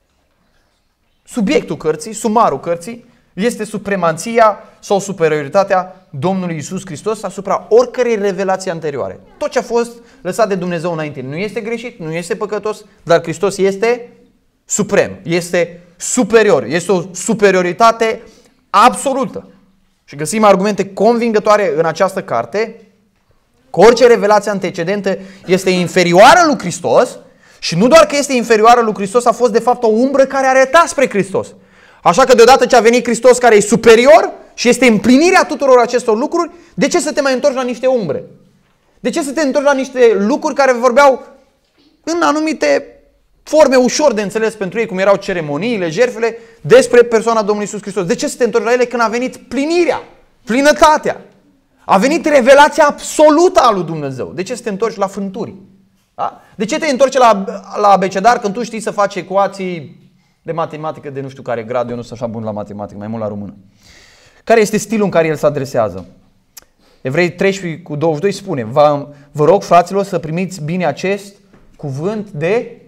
Subiectul cărții, sumarul cărții, este supremația sau superioritatea Domnului Iisus Hristos asupra oricărei revelații anterioare. Tot ce a fost lăsat de Dumnezeu înainte nu este greșit, nu este păcătos, dar Hristos este suprem, este superior, este o superioritate absolută. Și găsim argumente convingătoare în această carte că orice revelație antecedentă este inferioară lui Hristos și nu doar că este inferioară lui Hristos, a fost de fapt o umbră care arăta spre Hristos. Așa că deodată ce a venit Hristos care e superior și este împlinirea tuturor acestor lucruri, de ce să te mai întorci la niște umbre? De ce să te întorci la niște lucruri care vorbeau în anumite forme ușor de înțeles pentru ei, cum erau ceremoniile, jertfele, despre persoana Domnului Iisus Hristos? De ce să te întorci la ele când a venit plinirea, plinătatea? A venit revelația absolută a lui Dumnezeu. De ce să te întorci la frânturi? Da? De ce te întorci la, la abecedar când tu știi să faci ecuații de matematică de nu știu care grad? Eu nu sunt așa bun la matematică, mai mult la română. Care este stilul în care el se adresează? Evrei treisprezece cu douăzeci și doi spune: vă, vă rog, fraților, să primiți bine acest cuvânt de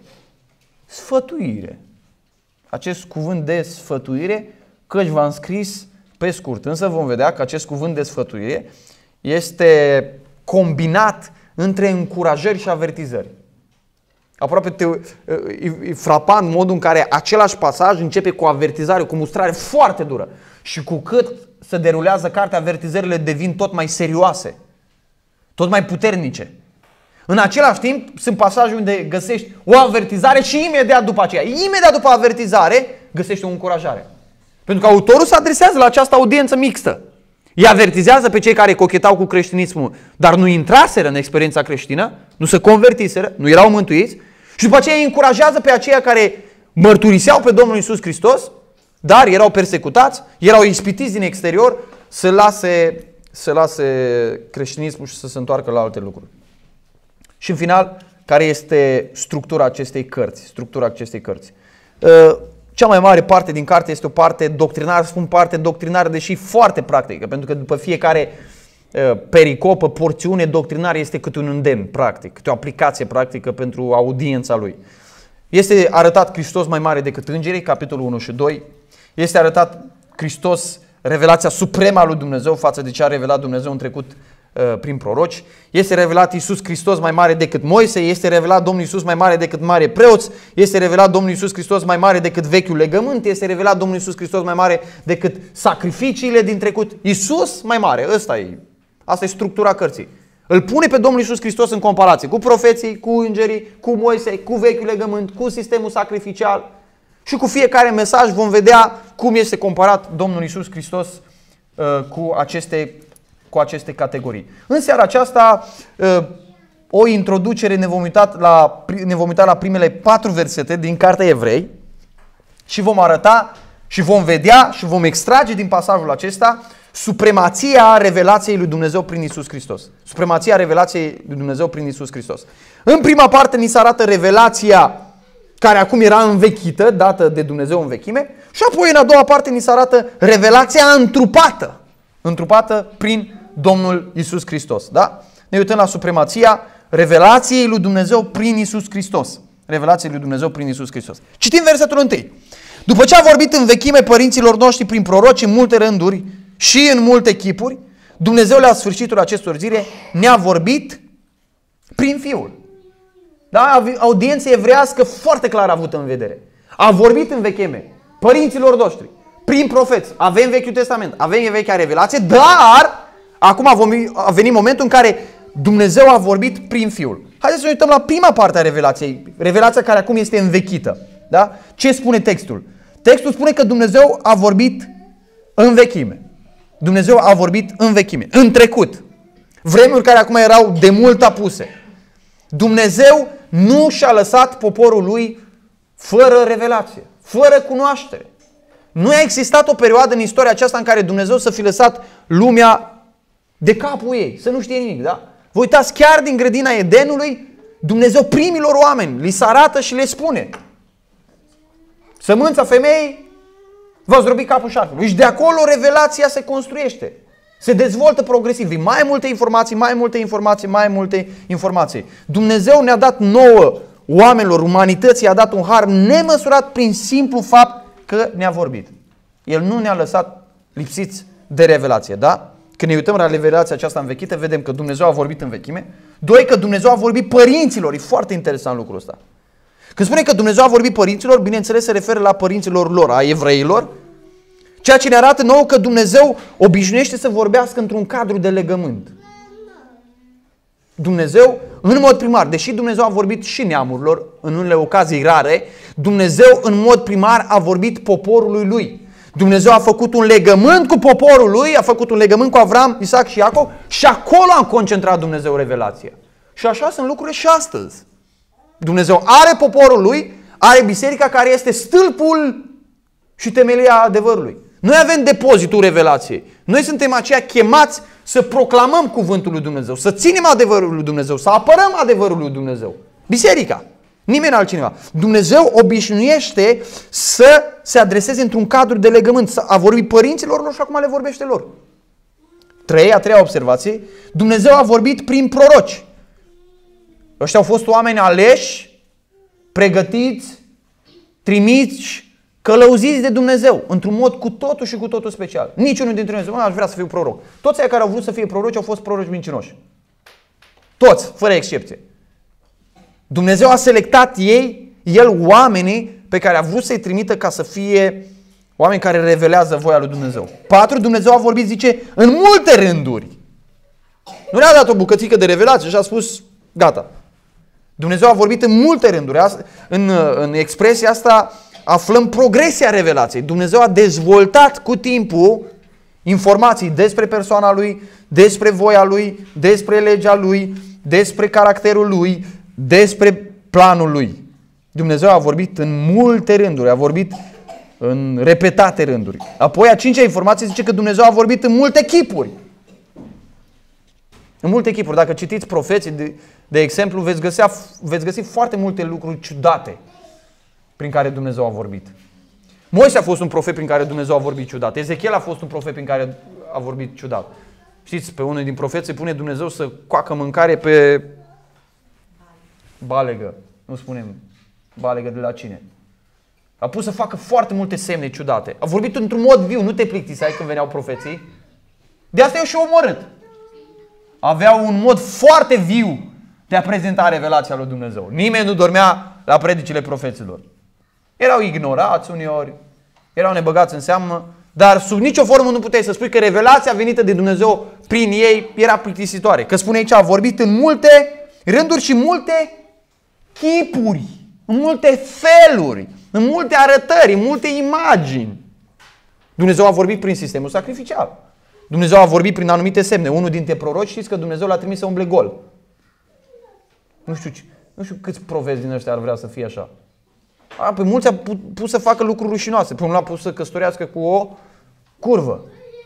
sfătuire. Acest cuvânt de sfătuire, căci v-am scris pe scurt. Însă vom vedea că acest cuvânt de sfătuire este combinat între încurajări și avertizări. Aproape te, e, e frapant modul în care același pasaj începe cu avertizare, cu mustrare foarte dură. Și cu cât se derulează cartea, avertizările devin tot mai serioase, tot mai puternice. În același timp, sunt pasaje unde găsești o avertizare și imediat după aceea, imediat după avertizare, găsești o încurajare. Pentru că autorul se adresează la această audiență mixtă. Îi avertizează pe cei care cochetau cu creștinismul, dar nu intraseră în experiența creștină, nu se convertiseră, nu erau mântuiți, și după aceea îi încurajează pe aceia care mărturiseau pe Domnul Iisus Hristos, dar erau persecutați, erau ispitiți din exterior, să lase, să lase creștinismul și să se întoarcă la alte lucruri. Și în final, care este structura acestei cărți? Structura acestei cărți. Cea mai mare parte din carte este o parte doctrinară, spun parte doctrinară, deși foarte practică, pentru că după fiecare pericopă, porțiune doctrinară este câte un îndemn practic, câte o aplicație practică pentru audiența lui. Este arătat Hristos mai mare decât îngerii, capitolul unu și doi. Este arătat Hristos, revelația supremă a lui Dumnezeu față de ce a revelat Dumnezeu în trecut uh, prin proroci. Este revelat Iisus Hristos mai mare decât Moise, este revelat Domnul Iisus mai mare decât mare preoți, este revelat Domnul Iisus Hristos mai mare decât vechiul legământ, este revelat Domnul Iisus Hristos mai mare decât sacrificiile din trecut. Iisus mai mare, ăsta e. Asta e structura cărții. Îl pune pe Domnul Iisus Hristos în comparație cu profeții, cu îngerii, cu Moise, cu vechiul legământ, cu sistemul sacrificial. Și cu fiecare mesaj vom vedea cum este comparat Domnul Iisus Hristos uh, cu, aceste, cu aceste categorii. În seara aceasta uh, o introducere, ne vom uita la, ne vom uita la primele patru versete din Cartea Evrei și vom arăta și vom vedea și vom extrage din pasajul acesta supremația revelației lui Dumnezeu prin Iisus Hristos. Supremația revelației lui Dumnezeu prin Iisus Hristos. În prima parte ni se arată revelația care acum era învechită, dată de Dumnezeu în vechime, și apoi în a doua parte ni se arată revelația întrupată, întrupată prin Domnul Iisus Hristos. Da? Ne uităm la supremația revelației lui Dumnezeu prin Iisus Hristos. Revelației lui Dumnezeu prin Iisus Hristos. Citim versetul întâi. După ce a vorbit în vechime părinților noștri prin proroci în multe rânduri și în multe chipuri, Dumnezeu la sfârșitul acestor zile ne-a vorbit prin Fiul. Da? Audiența evrească foarte clar avută în vedere. A vorbit în vechime părinților noștri prin profeți. Avem Vechiul Testament, avem vechea revelație, dar acum a venit momentul în care Dumnezeu a vorbit prin Fiul. Haideți să ne uităm la prima parte a revelației, revelația care acum este învechită. Da? Ce spune textul? Textul spune că Dumnezeu a vorbit în vechime. Dumnezeu a vorbit în vechime, în trecut. Vremuri care acum erau de mult apuse. Dumnezeu nu și-a lăsat poporul lui fără revelație, fără cunoaștere. Nu a existat o perioadă în istoria aceasta în care Dumnezeu să fi lăsat lumea de capul ei, să nu știe nimic. Da? Vă uitați, chiar din grădina Edenului, Dumnezeu primilor oameni li se arată și le spune: sămânța femeii va zdrobi capul șarpelui. Și de acolo revelația se construiește. Se dezvoltă progresiv. Mai multe informații, mai multe informații, mai multe informații. Dumnezeu ne-a dat nouă oamenilor, umanității, a dat un har nemăsurat prin simplu fapt că ne-a vorbit. El nu ne-a lăsat lipsiți de revelație. Da? Când ne uităm la revelația aceasta învechită, vedem că Dumnezeu a vorbit în vechime. Doi, că Dumnezeu a vorbit părinților. E foarte interesant lucrul ăsta. Când spune că Dumnezeu a vorbit părinților, bineînțeles se referă la părinților lor, a evreilor, ceea ce ne arată nouă că Dumnezeu obișnuiește să vorbească într-un cadru de legământ. Dumnezeu, în mod primar, deși Dumnezeu a vorbit și neamurilor, în unele ocazii rare, Dumnezeu în mod primar a vorbit poporului lui. Dumnezeu a făcut un legământ cu poporul lui, a făcut un legământ cu Avram, Isaac și Iacov și acolo a concentrat Dumnezeu revelația. Și așa sunt lucrurile și astăzi. Dumnezeu are poporul lui, are biserica care este stâlpul și temelia adevărului. Noi avem depozitul revelației. Noi suntem aceia chemați să proclamăm cuvântul lui Dumnezeu, să ținem adevărul lui Dumnezeu, să apărăm adevărul lui Dumnezeu. Biserica. Nimeni altcineva. Dumnezeu obișnuiește să se adreseze într-un cadru de legământ. A vorbit părinților lor și acum le vorbește lor. Trei, a treia observație. Dumnezeu a vorbit prin proroci. Ăștia au fost oameni aleși, pregătiți, trimiți, călăuziți de Dumnezeu, într-un mod cu totul și cu totul special. Niciunul dintre noi nu aș vrea să fiu proroc. Toți aia care au vrut să fie proroci au fost proroci mincinoși. Toți, fără excepție. Dumnezeu a selectat ei, el oamenii pe care a vrut să-i trimită ca să fie oameni care revelează voia lui Dumnezeu. Patru, Dumnezeu a vorbit, zice, în multe rânduri. Nu ne-a dat o bucățică de revelație și a spus, gata. Dumnezeu a vorbit în multe rânduri. În, în expresia asta aflăm progresia revelației. Dumnezeu a dezvoltat cu timpul informații despre persoana lui, despre voia lui, despre legea lui, despre caracterul lui, despre planul lui. Dumnezeu a vorbit în multe rânduri, a vorbit în repetate rânduri. Apoi a cincea informație zice că Dumnezeu a vorbit în multe chipuri. În multe chipuri. Dacă citiți profeții, de, de exemplu, veți găsi, veți găsi foarte multe lucruri ciudate prin care Dumnezeu a vorbit. Moise a fost un profet prin care Dumnezeu a vorbit ciudat. Ezechiel a fost un profet prin care a vorbit ciudat. Știți, pe unul din profeți se pune Dumnezeu să coacă mâncare pe balegă. Nu spunem balegă de la cine. A pus să facă foarte multe semne ciudate. A vorbit într-un mod viu, nu te plictiseai când veneau profeții. De asta eu și omorât. Aveau un mod foarte viu de a prezenta revelația lui Dumnezeu. Nimeni nu dormea la predicile profeților. Erau ignorați uneori, erau nebăgați în seamă, dar sub nicio formă nu puteai să spui că revelația venită de Dumnezeu prin ei era plictisitoare. Că spune aici, a vorbit în multe rânduri și multe chipuri, în multe feluri, în multe arătări, în multe imagini. Dumnezeu a vorbit prin sistemul sacrificial. Dumnezeu a vorbit prin anumite semne. Unul dintre proroci, știți că Dumnezeu l-a trimis să umble gol. Nu știu, nu știu câți profeți din ăștia ar vrea să fie așa. A, pe mulți a pus să facă lucruri rușinoase. Pe unul a pus să căsătorească cu o curvă.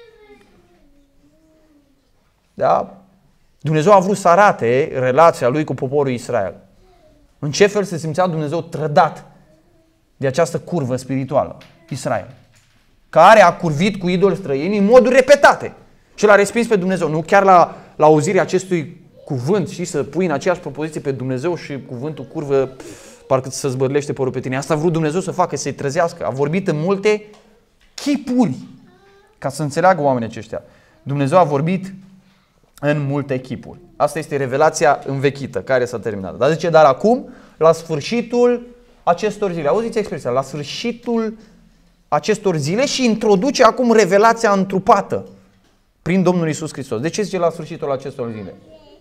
Da? Dumnezeu a vrut să arate relația lui cu poporul Israel. În ce fel se simțea Dumnezeu trădat de această curvă spirituală, Israel, care a curvit cu idoli străini în moduri repetate și l-a respins pe Dumnezeu. Nu chiar la, la auzirea acestui cuvânt și să pui în aceeași propoziție pe Dumnezeu și cuvântul curvă, parcă să zbărlește părul pe tine. Asta a vrut Dumnezeu să facă, să-i trezească. A vorbit în multe chipuri, ca să înțeleagă oamenii aceștia. Dumnezeu a vorbit în multe chipuri. Asta este revelația învechită, care s-a terminat. Dar zice, dar acum, la sfârșitul acestor zile, auziți expresia, la sfârșitul acestor zile, și introduce acum revelația întrupată prin Domnul Iisus Hristos. De ce zice la sfârșitul acestor zile?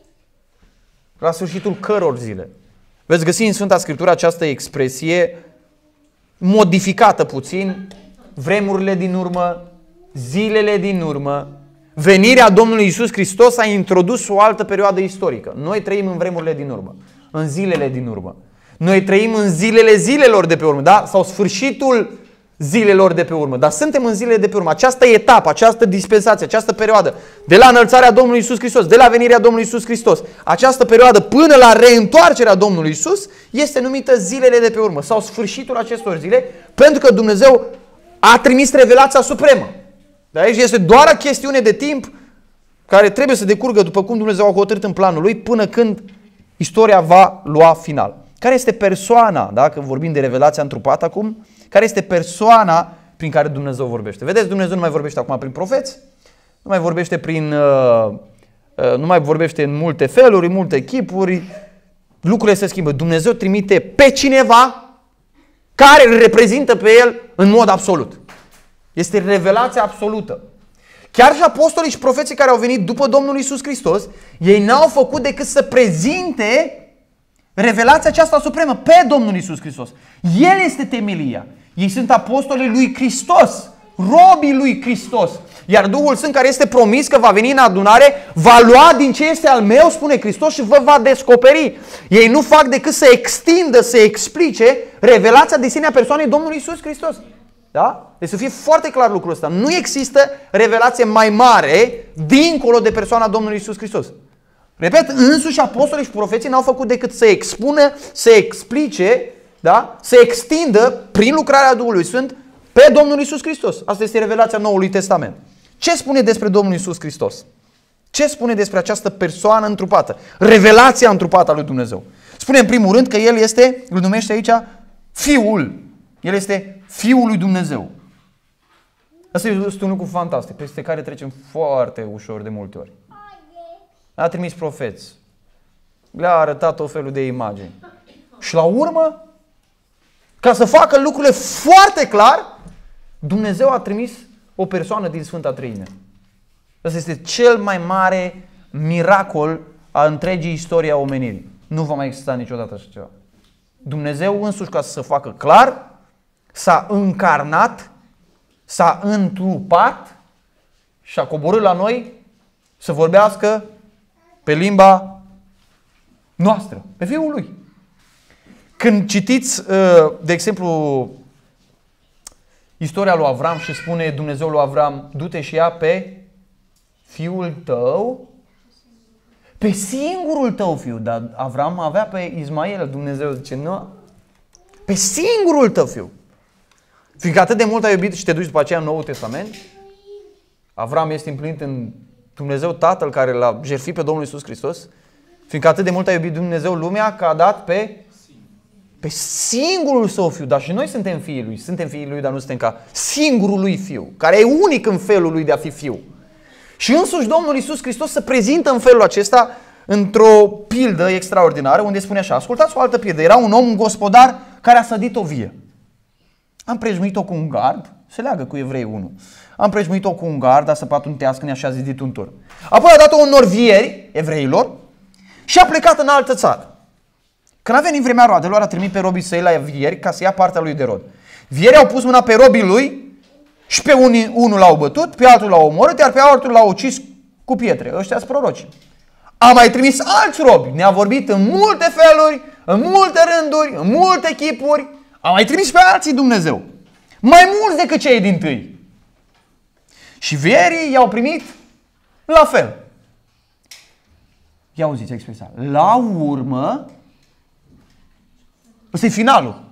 La sfârșitul căror zile? Veți găsi în Sfânta Scriptură această expresie modificată puțin, vremurile din urmă, zilele din urmă. Venirea Domnului Iisus Hristos a introdus o altă perioadă istorică. Noi trăim în vremurile din urmă, în zilele din urmă. Noi trăim în zilele zilelor de pe urmă, da? Sau sfârșitul zilelor de pe urmă. Dar suntem în zilele de pe urmă. Această etapă, această dispensație, această perioadă, de la înălțarea Domnului Iisus Hristos, de la venirea Domnului Iisus Hristos, această perioadă până la reîntoarcerea Domnului Iisus, este numită zilele de pe urmă sau sfârșitul acestor zile, pentru că Dumnezeu a trimis revelația supremă. Dar aici este doar o chestiune de timp care trebuie să decurgă după cum Dumnezeu a hotărât în planul lui, până când istoria va lua final. Care este persoana, dacă vorbim de revelația întrupată acum, care este persoana prin care Dumnezeu vorbește? Vedeți, Dumnezeu nu mai vorbește acum prin profeți, nu mai vorbește prin, uh, uh, nu mai vorbește în multe feluri, în multe chipuri, lucrurile se schimbă. Dumnezeu trimite pe cineva care îl reprezintă pe el în mod absolut. Este revelația absolută. Chiar și apostolii și profeții care au venit după Domnul Iisus Hristos, ei n-au făcut decât să prezinte revelația aceasta supremă pe Domnul Iisus Hristos. El este temelia. Ei sunt apostolii lui Hristos, robii lui Hristos. Iar Duhul Sfânt, care este promis că va veni în adunare, va lua din ce este al meu, spune Hristos, și vă va descoperi. Ei nu fac decât să extindă, să explice revelația de sine a persoanei Domnului Iisus Hristos. Da? Deci să fie foarte clar lucrul ăsta. Nu există revelație mai mare dincolo de persoana Domnului Iisus Hristos. Repet, însuși apostolii și profeții n-au făcut decât să expună, să explice, da? Să extindă prin lucrarea Duhului Sfânt pe Domnul Iisus Hristos. Asta este revelația Noului Testament. Ce spune despre Domnul Iisus Hristos? Ce spune despre această persoană întrupată? Revelația întrupată a lui Dumnezeu. Spune în primul rând că El este, îl numește aici, Fiul. El este Fiul lui Dumnezeu. Asta este un lucru fantastic, peste care trecem foarte ușor de multe ori. A trimis profeți, le-a arătat o felul de imagini. Și la urmă, ca să facă lucrurile foarte clar, Dumnezeu a trimis o persoană din Sfânta Treime. Asta este cel mai mare miracol a întregii istorii a omenirii. Nu va mai exista niciodată așa ceva. Dumnezeu însuși, ca să se facă clar, s-a încarnat, s-a întrupat și a coborât la noi să vorbească pe limba noastră, pe Fiul Lui. Când citiți, de exemplu, istoria lui Avram și spune Dumnezeu lui Avram, du-te și ia pe fiul tău, pe singurul tău fiu, dar Avram avea pe Ismael, Dumnezeu zice, nu, pe singurul tău fiu. Fiindcă atât de mult ai iubit și te duci după aceea în Noul Testament, Avram este împlinit în Dumnezeu Tatăl care l-a jertfit pe Domnul Iisus Hristos, fiindcă atât de mult a iubit Dumnezeu lumea că a dat pe, pe singurul său fiu. Dar și noi suntem fiii lui, suntem fiii lui, dar nu suntem ca singurul lui fiu, care e unic în felul lui de a fi fiu. Și însuși Domnul Iisus Hristos se prezintă în felul acesta într-o pildă extraordinară, unde spune așa, ascultați o altă pildă. Era un om, un gospodar, care a sădit o vie. Am prejmuit-o cu un gard, se leagă cu Evrei unu. Am prejmuit-o cu un gard, a săpat un tească, ne-a zidit un tur. Apoi a dat-o unor vieri, evreilor, și a plecat în altă țară. Când a venit vremea roadelor, a trimis pe robii săi la vieri ca să ia partea lui de rod. Vierii au pus mâna pe robii lui și pe unii, unul l-au bătut, pe altul l-au omorât, iar pe altul l-au ucis cu pietre. Ăștia sunt proroci. a mai trimis alți robi. Ne-a vorbit în multe feluri, în multe rânduri, în multe chipuri. A mai trimis pe alții Dumnezeu. Mai mulți decât cei dintâi. Și vierii i-au primit la fel. Ia auziți expresia. La urmă, ăsta e finalul.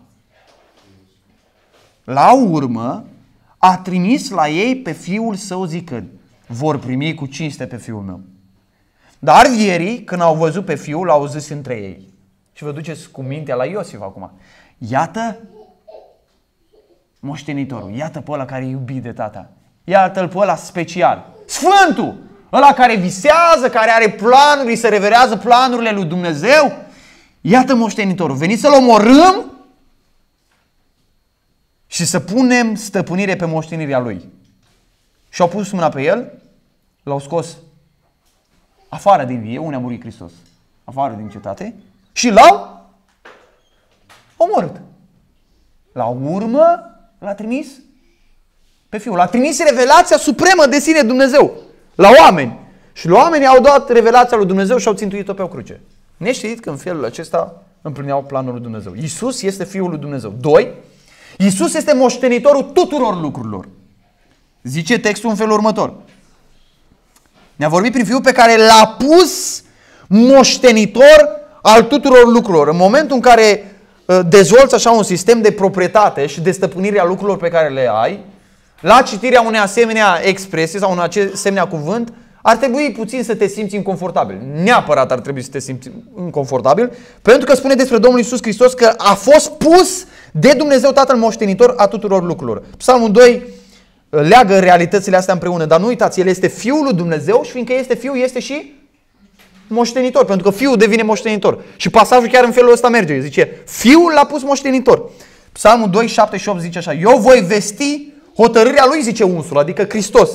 La urmă, a trimis la ei pe Fiul Său zicând, vor primi cu cinste pe Fiul meu. Dar vierii, când au văzut pe Fiul, au zis între ei. Și vă duceți cu mintea la Iosif acum. Iată moștenitorul, iată pe ăla care e iubit de tata. Iată-l pe ăla special. Sfântul, ăla care visează, care are planuri, se reverează planurile lui Dumnezeu. Iată moștenitorul, veniți să-l omorâm și să punem stăpânire pe moștenirea lui. Și au pus mâna pe el, l-au scos afară din vie, unde a murit Hristos, afară din cetate, și l-au omorât. La urmă l-a trimis pe Fiul. L-a trimis revelația supremă de sine Dumnezeu la oameni. Și la oameni au dat revelația lui Dumnezeu și au țintuit-o pe o cruce. Neștiind că în felul acesta împlineau planul lui Dumnezeu. Iisus este Fiul lui Dumnezeu. Doi, Iisus este moștenitorul tuturor lucrurilor. Zice textul în felul următor. Ne-a vorbit prin Fiul pe care l-a pus moștenitor al tuturor lucrurilor. În momentul în care dezvolți așa un sistem de proprietate și de stăpânire a lucrurilor pe care le ai, la citirea unei asemenea expresii sau unui asemenea cuvânt, ar trebui puțin să te simți inconfortabil. Neapărat ar trebui să te simți inconfortabil, pentru că spune despre Domnul Iisus Hristos că a fost pus de Dumnezeu Tatăl moștenitor a tuturor lucrurilor. Psalmul doi leagă realitățile astea împreună, dar nu uitați, El este Fiul lui Dumnezeu și fiindcă este Fiul, este și moștenitor, pentru că Fiul devine moștenitor. Și pasajul chiar în felul ăsta merge, zice, Fiul l-a pus moștenitor. Psalmul doi, șapte și opt zice așa, eu voi vesti hotărârea Lui, zice unsul, adică Hristos.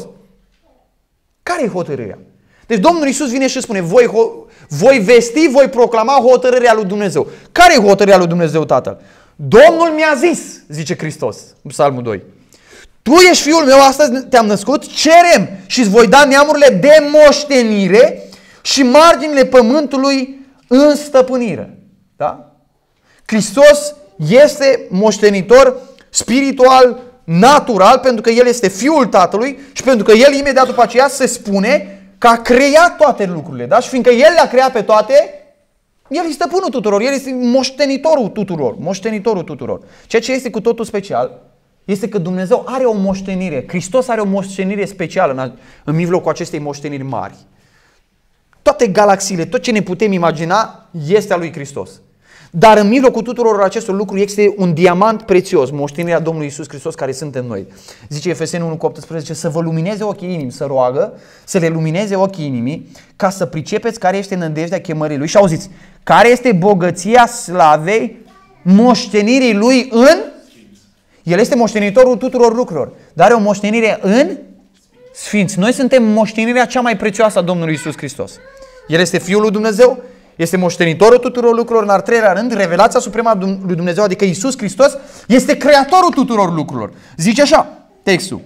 Care e hotărârea? Deci Domnul Iisus vine și spune, voi, voi vesti, voi proclama hotărârea lui Dumnezeu. Care e hotărârea lui Dumnezeu Tatăl? Domnul mi-a zis, zice Hristos, în Psalmul doi. Tu ești Fiul meu, astăzi te-am născut, cerem și îți voi da neamurile de moștenire și marginile pământului în stăpânire. Da? Hristos este moștenitor spiritual, natural, pentru că El este Fiul Tatălui și pentru că El imediat după aceea se spune că a creat toate lucrurile. Da? Și fiindcă El le-a creat pe toate, El este stăpânul tuturor, El este moștenitorul tuturor, moștenitorul tuturor. Ceea ce este cu totul special este că Dumnezeu are o moștenire, Hristos are o moștenire specială în, în mijlocul acestei moșteniri mari. Toate galaxiile, tot ce ne putem imagina este a lui Hristos. Dar în mijlocul tuturor acestor lucruri este un diamant prețios, moștenirea Domnului Iisus Hristos care suntem noi. Zice Efeseni unu cu optsprezece, să vă lumineze ochii inimii, să roagă, să le lumineze ochii inimii, ca să pricepeți care este nădejdea chemării Lui. Și auziți, care este bogăția slavei moștenirii Lui în... El este moștenitorul tuturor lucrurilor, dar are o moștenire în Sfinți. Noi suntem moștenirea cea mai prețioasă a Domnului Iisus Hristos. El este Fiul lui Dumnezeu, este moștenitorul tuturor lucrurilor. În al treilea rând, revelația supremă a lui Dumnezeu, adică Iisus Hristos, este creatorul tuturor lucrurilor. Zice așa textul.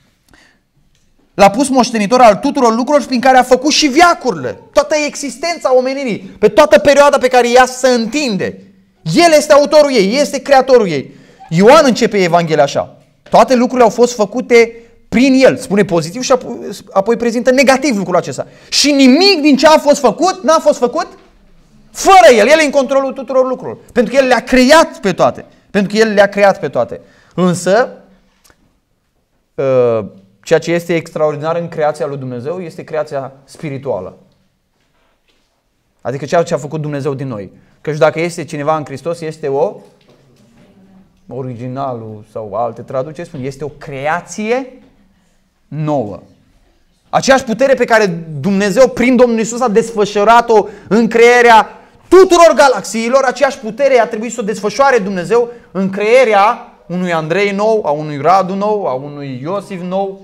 L-a pus moștenitor al tuturor lucrurilor prin care a făcut și veacurile. Toată existența omenirii, pe toată perioada pe care ea se întinde. El este autorul ei, este creatorul ei. Ioan începe Evanghelia așa. Toate lucrurile au fost făcute prin El. Spune pozitiv și apoi, apoi prezintă negativ lucrul acesta. Și nimic din ce a fost făcut, n-a fost făcut fără El. El e în controlul tuturor lucrurilor. Pentru că El le-a creat pe toate. Pentru că El le-a creat pe toate. Însă, ceea ce este extraordinar în creația lui Dumnezeu este creația spirituală. Adică ceea ce a făcut Dumnezeu din noi. Căci dacă este cineva în Hristos, este o... originalul sau alte traduceri spun, este o creație nouă. Aceeași putere pe care Dumnezeu prin Domnul Iisus a desfășurat-o în crearea tuturor galaxiilor, aceeași putere a trebuit să o desfășoare Dumnezeu în crearea unui Andrei nou, a unui Radu nou, a unui Iosif nou.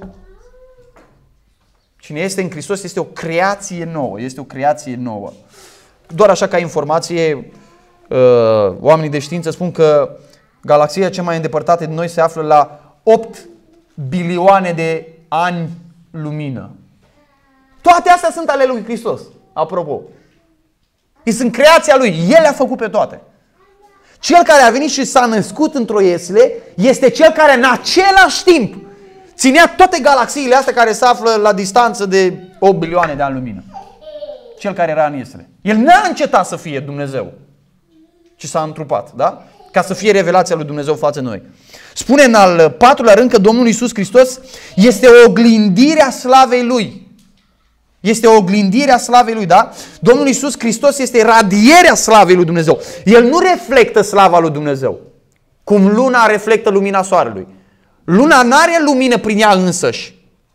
Cine este în Hristos este o creație nouă, este o creație nouă. Doar așa ca informație, oamenii de știință spun că galaxia cea mai îndepărtată de noi se află la opt bilioane de ani lumină. Toate astea sunt ale lui Hristos. apropo. Ei sunt creația Lui, El le-a făcut pe toate. Cel care a venit și s-a născut într-o iesle este Cel care în același timp ținea toate galaxiile astea care se află la distanță de opt bilioane de ani lumină. Cel care era în iesle. El n-a încetat să fie Dumnezeu, ci s-a întrupat, da? Ca să fie revelația lui Dumnezeu față noi. Spune în al patrulea rând că Domnul Iisus Hristos este o oglindire a slavei Lui. Este o oglindire a slavei Lui, da? Domnul Iisus Hristos este radierea slavei lui Dumnezeu. El nu reflectă slava lui Dumnezeu, cum luna reflectă lumina soarelui. Luna n-are lumină prin ea însăși.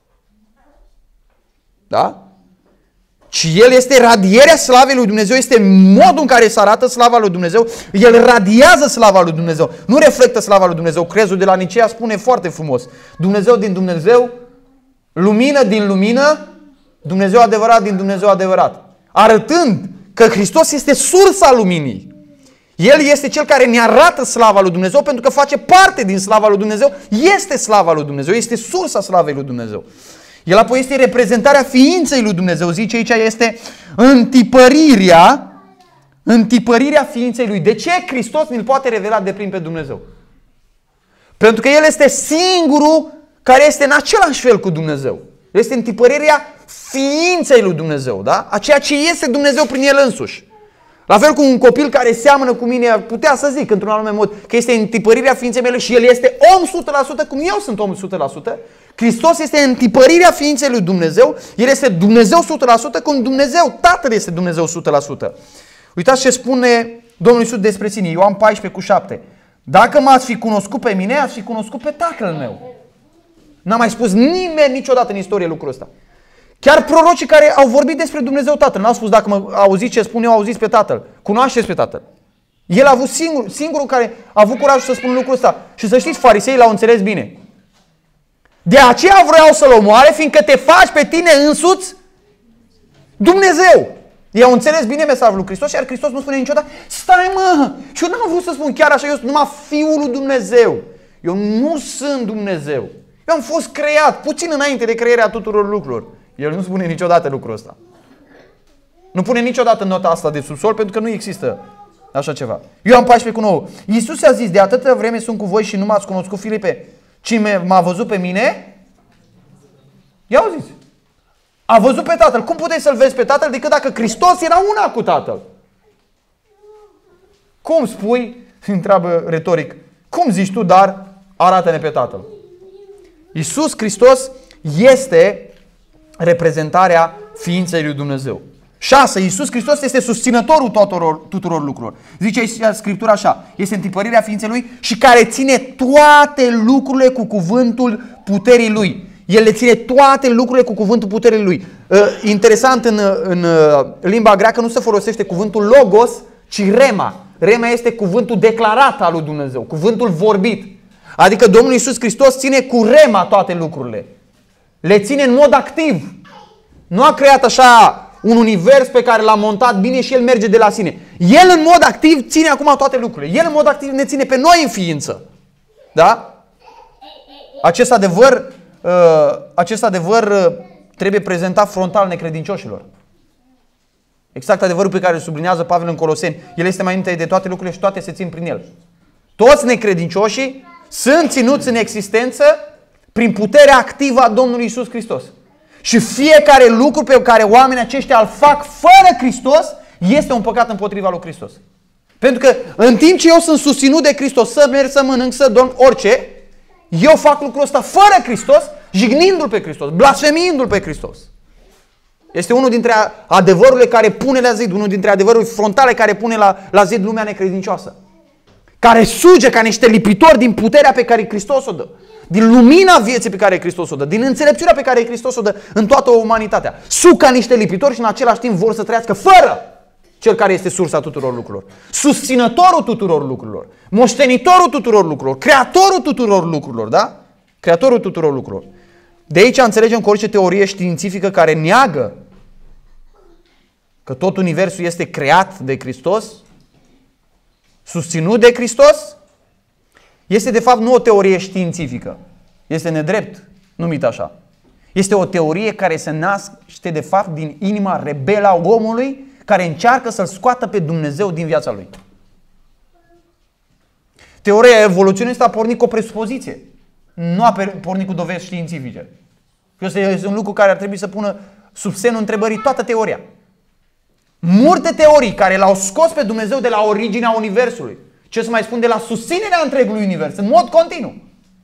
Da? Și El este radierea slavei lui Dumnezeu, este modul în care se arată slava lui Dumnezeu. El radiază slava lui Dumnezeu, nu reflectă slava lui Dumnezeu. Crezul de la Nicea spune foarte frumos: Dumnezeu din Dumnezeu, lumină din lumină, Dumnezeu adevărat din Dumnezeu adevărat. Arătând că Hristos este sursa luminii. El este Cel care ne arată slava lui Dumnezeu pentru că face parte din slava lui Dumnezeu. Este slava lui Dumnezeu, este sursa slavei lui Dumnezeu. El apoi este reprezentarea ființei lui Dumnezeu. Zice aici, este întipărirea, întipărirea ființei Lui. De ce Hristos ne-l poate revela de plin pe Dumnezeu? Pentru că El este singurul care este în același fel cu Dumnezeu. Este întipărirea ființei lui Dumnezeu, da? A ceea ce este Dumnezeu prin El însuși. La fel cu un copil care seamănă cu mine, putea să zic într-un anume mod că este întipărirea ființei mele și el este om o sută la sută cum eu sunt om o sută la sută. Hristos este întipărirea ființei lui Dumnezeu. El este Dumnezeu o sută la sută cum Dumnezeu, Tatăl este Dumnezeu o sută la sută. Uitați ce spune Domnul Iisus despre sine, Ioan paisprezece cu șapte. Dacă m-ați fi cunoscut pe mine, ați fi cunoscut pe Tatăl meu. N-a mai spus nimeni niciodată în istorie lucrul ăsta. Chiar prorocii care au vorbit despre Dumnezeu Tatăl n-au spus: dacă mă auziți ce spun eu, auziți pe Tatăl. Cunoașteți pe Tatăl. El a avut singur, singurul care a avut curajul să spună lucrul ăsta. Și să știți, fariseii l-au înțeles bine. De aceea vreau să-l omoare, fiindcă te faci pe tine însuți Dumnezeu. Ei au înțeles bine mesajul lui Hristos, iar Hristos nu spune niciodată: stai mă, și eu n-am vrut să spun chiar așa, eu sunt numai Fiul lui Dumnezeu. Eu nu sunt Dumnezeu. Eu am fost creat puțin înainte de crearea tuturor lucrurilor. El nu spune niciodată lucrul ăsta. Nu pune niciodată nota asta de subsol pentru că nu există așa ceva. Ioan paisprezece cu nouă. Iisus a zis: de atâta vreme sunt cu voi și nu m-ați cunoscut, Filipe. Cine m-a văzut pe mine, i-a auzit. A văzut pe Tatăl. Cum puteți să-L vezi pe Tatăl decât dacă Hristos era una cu Tatăl? Cum spui, întreabă retoric, cum zici tu, dar arată-ne pe Tatăl? Iisus Hristos este reprezentarea ființei lui Dumnezeu. șase. Iisus Hristos este susținătorul tuturor, tuturor lucrurilor. Zice aici Scriptura așa: este întipărirea ființei Lui și care ține toate lucrurile cu cuvântul puterii Lui. El le ține toate lucrurile cu cuvântul puterii Lui. Uh, interesant, în, în limba greacă nu se folosește cuvântul logos, ci rema. Rema este cuvântul declarat al lui Dumnezeu, cuvântul vorbit. Adică Domnul Iisus Hristos ține cu rema toate lucrurile. Le ține în mod activ. Nu a creat așa un univers pe care l-a montat bine și el merge de la sine. El în mod activ ține acum toate lucrurile. El în mod activ ne ține pe noi în ființă. Da? Acest adevăr, acest adevăr trebuie prezentat frontal necredincioșilor. Exact adevărul pe care îl sublinează Pavel în Coloseni. El este mai înainte de toate lucrurile și toate se țin prin el. Toți necredincioșii sunt ținuți în existență prin puterea activă a Domnului Iisus Hristos. Și fiecare lucru pe care oamenii aceștia îl fac fără Hristos este un păcat împotriva lui Hristos. Pentru că în timp ce eu sunt susținut de Hristos să merg, să mănânc, să dorm, orice, eu fac lucrul ăsta fără Hristos, jignindu-L pe Hristos, blasfemiindu-L pe Hristos. Este unul dintre adevărurile care pune la zid, unul dintre adevărurile frontale care pune la, la zid lumea necredincioasă. Care suge ca niște lipitori din puterea pe care Hristos o dă. Din lumina vieții pe care Hristos o dă, din înțelepciunea pe care Hristos o dă în toată umanitatea. Sug ca niște lipitori și în același timp vor să trăiască fără Cel care este sursa tuturor lucrurilor. Susținătorul tuturor lucrurilor. Moștenitorul tuturor lucrurilor. Creatorul tuturor lucrurilor, da? Creatorul tuturor lucrurilor. De aici înțelegem că orice teorie științifică care neagă că tot universul este creat de Hristos, susținut de Hristos, este de fapt nu o teorie științifică. Este nedrept numit așa. Este o teorie care se naște de fapt din inima rebelă a omului care încearcă să-L scoată pe Dumnezeu din viața lui. Teoria evoluționistă a pornit cu o presupoziție. Nu a pornit cu dovezi științifice. Asta este un lucru care ar trebui să pună sub semnul întrebării toată teoria. Multe teorii care L-au scos pe Dumnezeu de la originea Universului, ce să mai spun, de la susținerea întregului Univers, în mod continuu.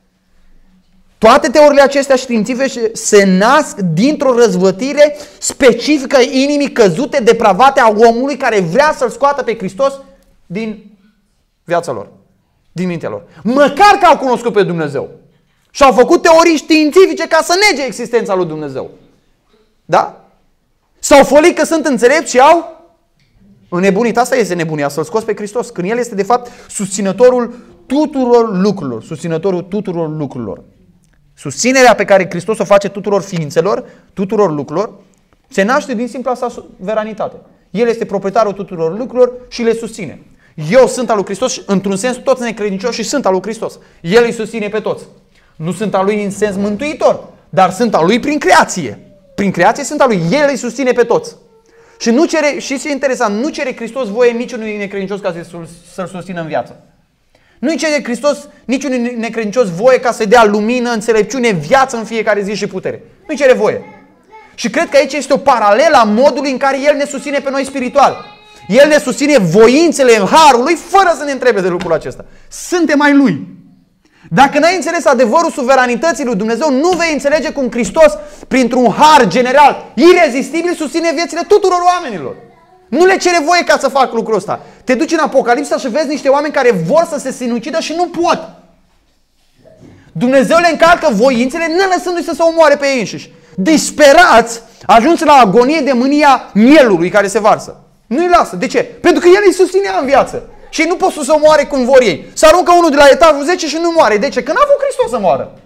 Toate teoriile acestea științifice se nasc dintr-o răzvătire specifică inimii căzute, depravate a omului care vrea să-L scoată pe Hristos din viața lor, din mintea lor. Măcar că au cunoscut pe Dumnezeu și au făcut teorii științifice ca să nege existența lui Dumnezeu. Da? S-au folit că sunt înțelepți și au înnebunit. Asta este nebunia, să-L scoți pe Hristos, când El este de fapt susținătorul tuturor lucrurilor. Susținătorul tuturor lucrurilor. Susținerea pe care Hristos o face tuturor ființelor, tuturor lucrurilor, se naște din simpla sa suveranitate. El este proprietarul tuturor lucrurilor și le susține. Eu sunt al lui Hristos și, într-un sens, toți necredincioși și sunt al lui Hristos. El îi susține pe toți. Nu sunt al lui în sens mântuitor, dar sunt al lui prin creație. Prin creație sunt al lui. El îi susține pe toți. Și nu cere, și ce interesant, nu cere Hristos voie niciunui necredincios ca să-L susțină în viață. Nu-i cere Hristos niciunui necredincios voie ca să dea lumină, înțelepciune, viață în fiecare zi și putere. Nu-i cere voie. Și cred că aici este o paralelă a modului în care El ne susține pe noi spiritual. El ne susține voințele în harul Lui fără să ne întrebe de lucrul acesta. Suntem ai Lui. Dacă n-ai înțeles adevărul suveranității lui Dumnezeu, nu vei înțelege cum Hristos, printr-un har general, irezistibil, susține viețile tuturor oamenilor. Nu le cere voie ca să facă lucrul ăsta. Te duci în Apocalipsa și vezi niște oameni care vor să se sinucidă și nu pot. Dumnezeu le încalcă voințele, nelăsându-i să se omoare pe ei înșiși. Disperați, ajungi la agonie de mânia mielului care se varsă. Nu-i lasă. De ce? Pentru că El îi susținea în viață. Și ei nu pot să se omoare cum vor ei. Să aruncă unul de la etajul zece și nu moare. De ce? Că n-a avut Hristos să moară.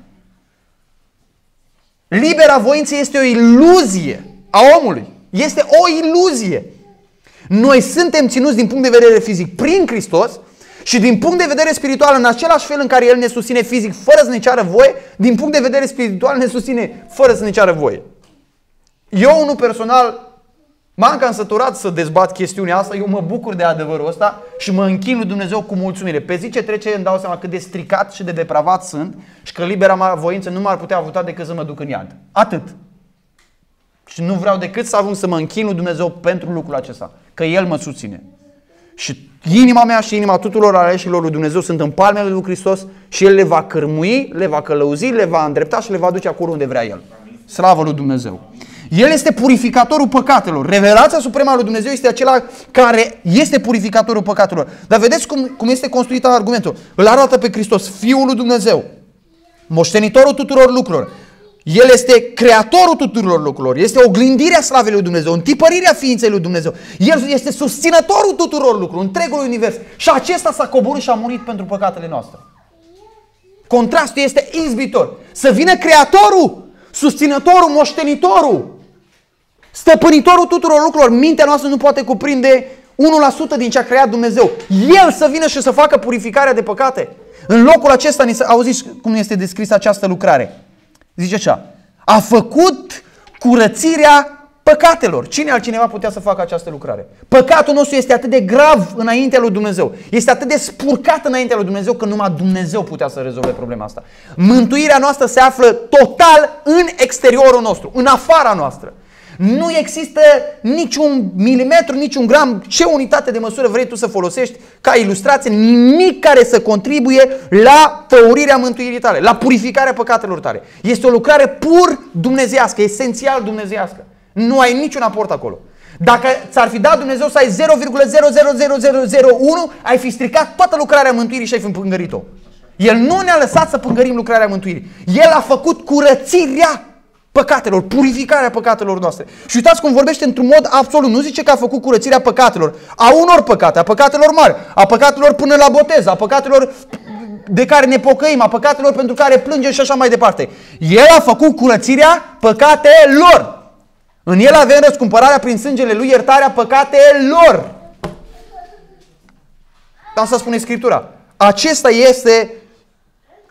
Libera voință este o iluzie a omului. Este o iluzie. Noi suntem ținuți din punct de vedere fizic prin Hristos și din punct de vedere spiritual în același fel în care El ne susține fizic fără să ne ceară voie, din punct de vedere spiritual ne susține fără să ne ceară voie. Eu, unul personal, m-am cam săturat să dezbat chestiunea asta, eu mă bucur de adevărul ăsta și mă închin lui Dumnezeu cu mulțumire. Pe zi ce trece îmi dau seama cât de stricat și de depravat sunt și că libera mea voință nu m-ar putea ajuta decât să mă duc în iad. Atât. Și nu vreau decât să ajung să mă închin lui Dumnezeu pentru lucrul acesta. Că El mă susține. Și inima mea și inima tuturor aleșilor lui Dumnezeu sunt în palmele lui Hristos și El le va cărmui, le va călăuzi, le va îndrepta și le va duce acolo unde vrea El. Slavă lui Dumnezeu! El este purificatorul păcatelor. Revelația supremă a lui Dumnezeu este acela care este purificatorul păcatelor. Dar vedeți cum, cum este construit argumentul. Îl arată pe Hristos, Fiul lui Dumnezeu, moștenitorul tuturor lucrurilor. El este creatorul tuturor lucrurilor. Este oglindirea slavei lui Dumnezeu, întipărirea ființei lui Dumnezeu. El este susținătorul tuturor lucrurilor, întregul univers. Și acesta s-a coborât și a murit pentru păcatele noastre. Contrastul este izbitor. Să vină creatorul, susținătorul, moștenitorul, stăpânitorul tuturor lucrurilor. Mintea noastră nu poate cuprinde unu la sută din ce a creat Dumnezeu. El să vină și să facă purificarea de păcate. În locul acesta, auziți cum este descrisă această lucrare. Zice așa: a făcut curățirea păcatelor. Cine altcineva putea să facă această lucrare? Păcatul nostru este atât de grav înaintea lui Dumnezeu. Este atât de spurcat înaintea lui Dumnezeu că numai Dumnezeu putea să rezolve problema asta. Mântuirea noastră se află total în exteriorul nostru, în afara noastră. Nu există niciun milimetru, niciun gram, ce unitate de măsură vrei tu să folosești ca ilustrație, nimic care să contribuie la făurirea mântuirii tale, la purificarea păcatelor tale. Este o lucrare pur dumnezeiască, esențial dumnezeiască. Nu ai niciun aport acolo. Dacă ți-ar fi dat Dumnezeu să ai zero virgulă zero zero zero zero zero unu, ai fi stricat toată lucrarea mântuirii și ai fi împângărit-o. El nu ne-a lăsat să pângărim lucrarea mântuirii. El a făcut curățirea păcatelor, purificarea păcatelor noastre. Și uitați cum vorbește într-un mod absolut. Nu zice că a făcut curățirea păcatelor, a unor păcate, a păcatelor mari, a păcatelor până la botez, a păcatelor de care ne pocăim, a păcatelor pentru care plângem și așa mai departe. El a făcut curățirea păcatelor. În El avem răscumpărarea prin sângele Lui, iertarea păcatelor. Asta spune Scriptura. Acesta este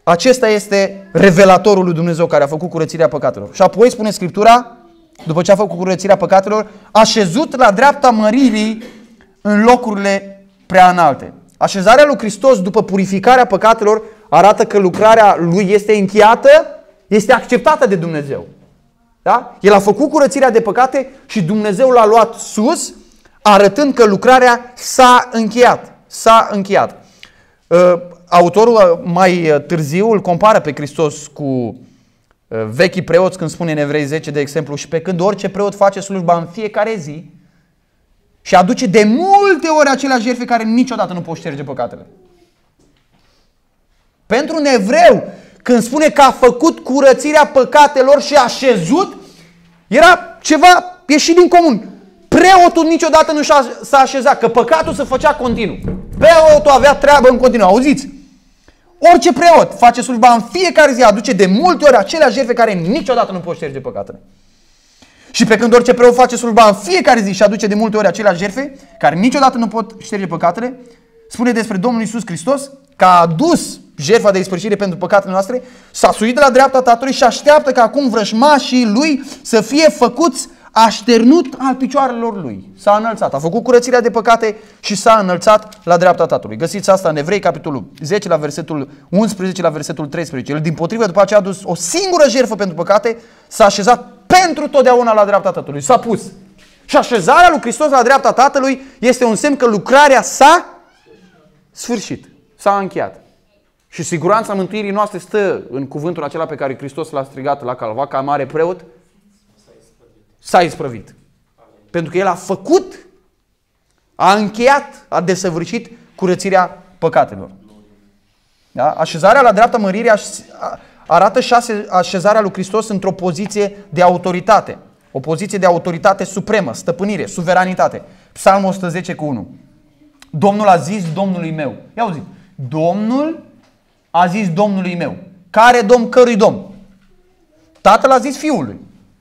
Acesta este revelatorul lui Dumnezeu care a făcut curățirea păcatelor. Și apoi spune Scriptura, după ce a făcut curățirea păcatelor, a șezut la dreapta măririi în locurile prea înalte. Așezarea lui Hristos după purificarea păcatelor arată că lucrarea lui este încheiată, este acceptată de Dumnezeu. Da? El a făcut curățirea de păcate și Dumnezeu l-a luat sus, arătând că lucrarea s-a încheiat. S-a încheiat. Autorul mai târziu îl compară pe Hristos cu vechii preoți când spune în Evrei zece, de exemplu, și pe când orice preot face slujba în fiecare zi și aduce de multe ori aceleași jertfe care niciodată nu pot șterge păcatele. Pentru un evreu, când spune că a făcut curățirea păcatelor și a șezut, era ceva ieșit din comun. Preotul niciodată nu s-a așezat, că păcatul se făcea continuu. Preotul avea treabă în continuu. Auziți? Orice preot face slujba în fiecare zi, aduce de multe ori aceleași jertfe care niciodată nu pot șterge păcatele. Și pe când orice preot face slujba în fiecare zi și aduce de multe ori aceleași jertfe care niciodată nu pot șterge păcatele, spune despre Domnul Iisus Hristos că a adus jertfa de ispășire pentru păcatele noastre, s-a suit de la dreapta Tatălui și așteaptă ca acum vrăjmașii lui să fie făcuți așternut al picioarelor lui. S-a înălțat, a făcut curățirea de păcate și s-a înălțat la dreapta Tatălui. Găsiți asta în Evrei, capitolul zece, la versetul unsprezece, la versetul treisprezece. El dimpotrivă, după aceea a adus o singură jertfă pentru păcate, s-a așezat pentru totdeauna la dreapta Tatălui. S-a pus. Și așezarea lui Hristos la dreapta Tatălui este un semn că lucrarea s-a sfârșit. S-a încheiat. Și siguranța mântuirii noastre stă în cuvântul acela pe care Hristos l-a strigat la Calvar, ca mare preot, s-a isprăvit. Pentru că El a făcut, a încheiat, a desăvârșit curățirea păcatelor. Da? Așezarea la dreapta măririi arată și așezarea lui Hristos într-o poziție de autoritate. O poziție de autoritate supremă, stăpânire, suveranitate. Psalmul o sută zece cu unu. Domnul a zis Domnului meu. Ia auzi. Domnul a zis Domnului meu. Care domn? Cărui domn? Tatăl a zis Fiului.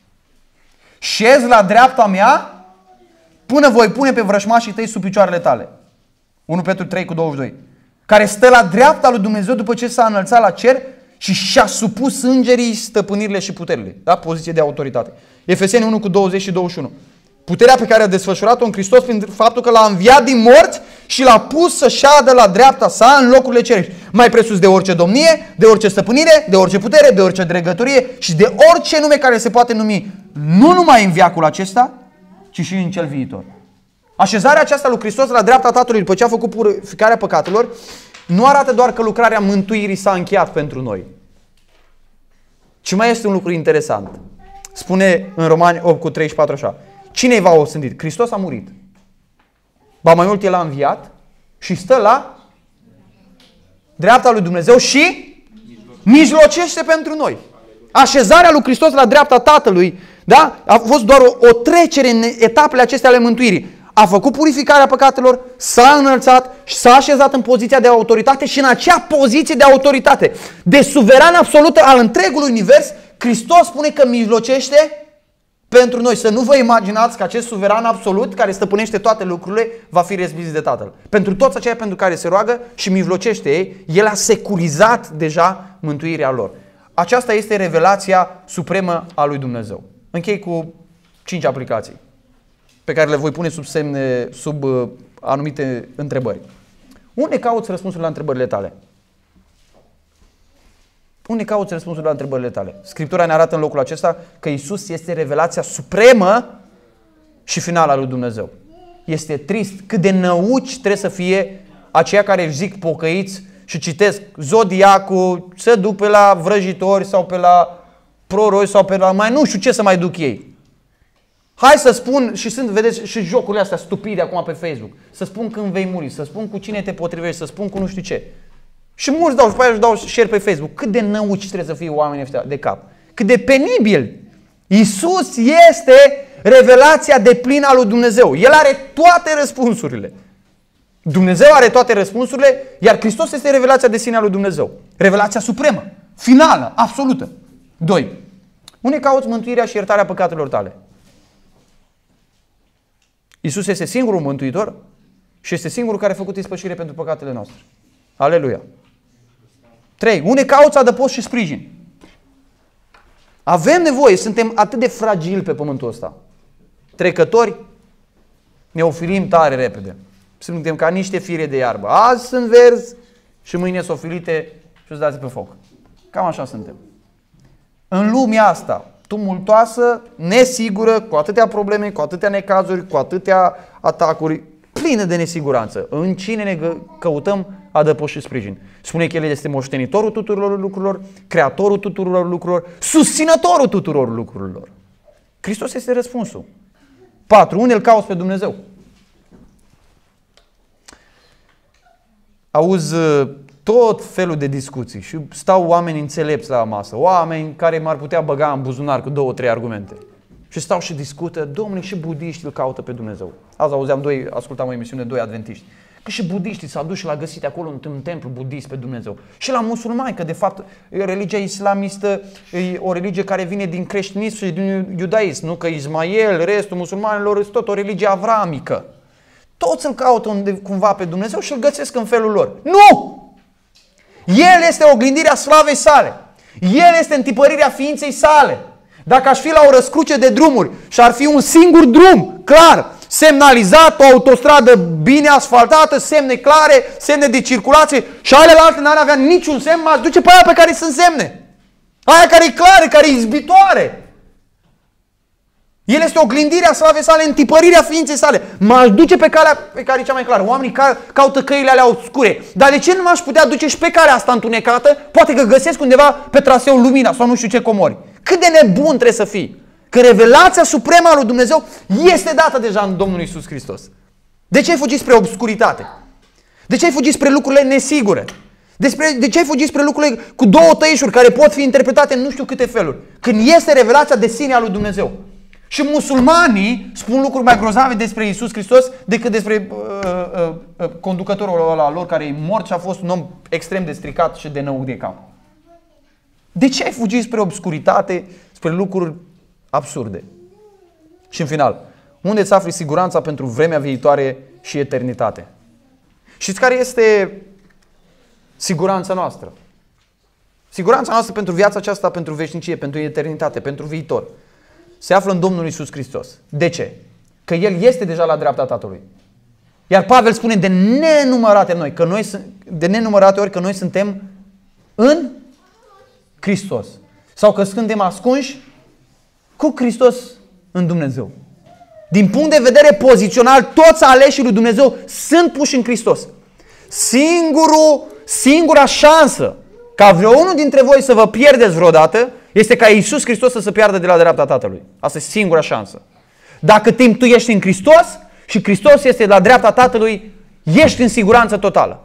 Șez la dreapta mea până voi pune pe vrășmașii tăi sub picioarele tale. unu Petru trei cu douăzeci și doi. Care stă la dreapta lui Dumnezeu după ce s-a înălțat la cer și și-a supus îngerii stăpânirile și puterile. Da? Poziție de autoritate. Efeseni unu cu douăzeci și douăzeci și unu. Puterea pe care a desfășurat-o în Hristos prin faptul că l-a înviat din morți și l-a pus să șadă la dreapta sa în locurile cerești. Mai presus de orice domnie, de orice stăpânire, de orice putere, de orice dregătorie și de orice nume care se poate numi. Nu numai în veacul acesta, ci și în cel viitor. Așezarea aceasta lui Hristos la dreapta Tatălui după ce a făcut purificarea păcatelor nu arată doar că lucrarea mântuirii s-a încheiat pentru noi. Ci mai este un lucru interesant. Spune în Romani opt cu treizeci și patru așa. Cine v-a osândit? Hristos a murit. Ba mai mult El a înviat și stă la dreapta lui Dumnezeu și mijlocește pentru noi. Așezarea lui Hristos la dreapta Tatălui, da? A fost doar o, o trecere în etapele acestea ale mântuirii. A făcut purificarea păcatelor, s-a înălțat și s-a așezat în poziția de autoritate și în acea poziție de autoritate, de suveran absolută al întregului univers, Hristos spune că mijlocește pentru noi. Să nu vă imaginați că acest suveran absolut, care stăpânește toate lucrurile, va fi respins de Tatăl. Pentru toți aceia pentru care se roagă și mijlocește ei, El a securizat deja mântuirea lor. Aceasta este revelația supremă a lui Dumnezeu. Închei cu cinci aplicații pe care le voi pune sub semne, sub uh, anumite întrebări. Unde cauți răspunsul la întrebările tale? Unde cauți răspunsul la întrebările tale? Scriptura ne arată în locul acesta că Iisus este revelația supremă și finală a lui Dumnezeu. Este trist cât de năuci trebuie să fie aceia care își zic pocăiți și citesc Zodiacul, se duc pe la vrăjitori sau pe la proroi sau pe la mai nu știu ce să mai duc ei. Hai să spun, și sunt, vedeți, și jocurile astea stupide acum pe Facebook, să spun când vei muri, să spun cu cine te potrivești, să spun cu nu știu ce. Și mulți dau, și pe aia își dau share pe Facebook. Cât de năuci trebuie să fie oamenii ăștia de cap. Cât de penibil. Iisus este revelația deplină a lui Dumnezeu. El are toate răspunsurile. Dumnezeu are toate răspunsurile, iar Hristos este revelația de sine a lui Dumnezeu. Revelația supremă, finală, absolută. doi. Unde cauți mântuirea și iertarea păcatelor tale? Iisus este singurul mântuitor și este singurul care a făcut ispășire pentru păcatele noastre. Aleluia! Trei. Unde cauți adăpost și sprijin. Avem nevoie, suntem atât de fragili pe pământul ăsta. Trecători, ne ofilim tare repede. Suntem ca niște fire de iarbă. Azi sunt verzi și mâine sunt ofilite și îți dați pe foc. Cam așa suntem. În lumea asta, tumultoasă, nesigură, cu atâtea probleme, cu atâtea necazuri, cu atâtea atacuri, plină de nesiguranță. În cine ne căutăm adăpost și sprijin? Spune că El este moștenitorul tuturor lucrurilor, creatorul tuturor lucrurilor, susținătorul tuturor lucrurilor. Hristos este răspunsul. Patru. Unde îl cauți pe Dumnezeu? Auzi tot felul de discuții și stau oameni înțelepți la masă, oameni care m-ar putea băga în buzunar cu două, trei argumente. Și stau și discută, domnule, și budiștii îl caută pe Dumnezeu. Azi auzeam doi, ascultam o emisiune, doi adventiști. Că și budiștii s-au dus și l-au găsit acolo într-un templu budist pe Dumnezeu. Și la musulmani, că de fapt religia islamistă e o religie care vine din creștinism și din iudaism. Nu că Ismael, restul musulmanilor, este tot o religie avramică. Toți îl caută unde, cumva pe Dumnezeu și îl găsesc în felul lor. Nu! El este oglindirea slavei sale. El este întipărirea ființei sale. Dacă aș fi la o răscruce de drumuri și ar fi un singur drum, clar, semnalizat, o autostradă bine asfaltată, semne clare, semne de circulație și alelalte n-ar avea niciun semn, m-aș duce pe aia pe care sunt semne. Aia care e clară, care e izbitoare. El este oglindirea slavei sale, întipărirea ființei sale. M-aș duce pe calea pe care e cea mai clară. Oamenii ca, caută căile alea obscure. Dar de ce nu m-aș putea duce și pe calea asta întunecată? Poate că găsesc undeva pe traseul lumina sau nu știu ce comori. Cât de nebun trebuie să fii? Că revelația supremă a lui Dumnezeu este dată deja în Domnul Iisus Hristos. De ce ai fugit spre obscuritate? De ce ai fugit spre lucrurile nesigure? Despre, de ce ai fugit spre lucrurile cu două tăișuri care pot fi interpretate în nu știu câte feluri? Când este revelația de sine a lui Dumnezeu. Și musulmanii spun lucruri mai grozave despre Iisus Hristos decât despre uh, uh, uh, conducătorul ăla lor care e mort și a fost un om extrem de stricat și de năuc de cap. De ce ai fugit spre obscuritate, spre lucruri absurde? Și în final, unde îți afli siguranța pentru vremea viitoare și eternitate? Știți care este siguranța noastră? Siguranța noastră pentru viața aceasta, pentru veșnicie, pentru eternitate, pentru viitor, se află în Domnul Iisus Hristos. De ce? Că El este deja la dreapta Tatălui. Iar Pavel spune de nenumărate noi, că noi de nenumărate ori că noi suntem în Hristos. Sau că suntem ascunși cu Hristos în Dumnezeu. Din punct de vedere pozițional, toți aleșii lui Dumnezeu sunt puși în Hristos. Singurul, singura șansă ca vreunul dintre voi să vă pierdeți vreodată este ca Iisus Hristos să se piardă de la dreapta Tatălui. Asta e singura șansă. Dacă timp tu ești în Hristos și Hristos este la dreapta Tatălui, ești în siguranță totală.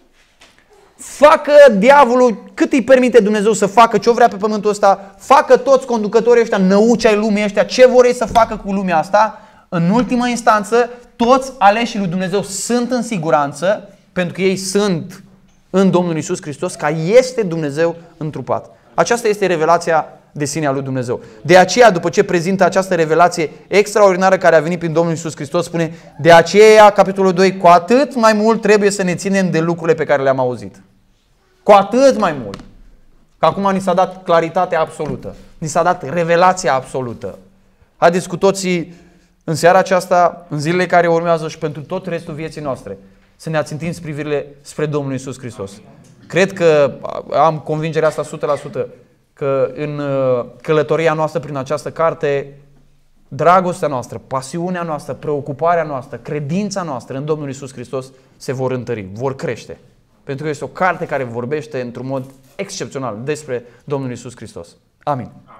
Facă diavolul cât îi permite Dumnezeu să facă ce vrea pe pământul ăsta, facă toți conducătorii ăștia, năuci ai lumii ăștia, ce vor ei să facă cu lumea asta, în ultimă instanță, toți aleșii lui Dumnezeu sunt în siguranță, pentru că ei sunt în Domnul Iisus Hristos, ca este Dumnezeu întrupat. Aceasta este revelația de sine a lui Dumnezeu. De aceea, după ce prezintă această revelație extraordinară care a venit prin Domnul Iisus Hristos, spune, de aceea, capitolul doi, cu atât mai mult trebuie să ne ținem de lucrurile pe care le-am auzit. Cu atât mai mult. Că acum ni s-a dat claritatea absolută. Ni s-a dat revelația absolută. Haideți cu toții în seara aceasta, în zilele care urmează și pentru tot restul vieții noastre, să ne ațintim privirile spre Domnul Iisus Hristos. Cred că am convingerea asta o sută la sută că în călătoria noastră prin această carte, dragostea noastră, pasiunea noastră, preocuparea noastră, credința noastră în Domnul Iisus Hristos se vor întări, vor crește. Pentru că este o carte care vorbește într-un mod excepțional despre Domnul Iisus Hristos. Amin.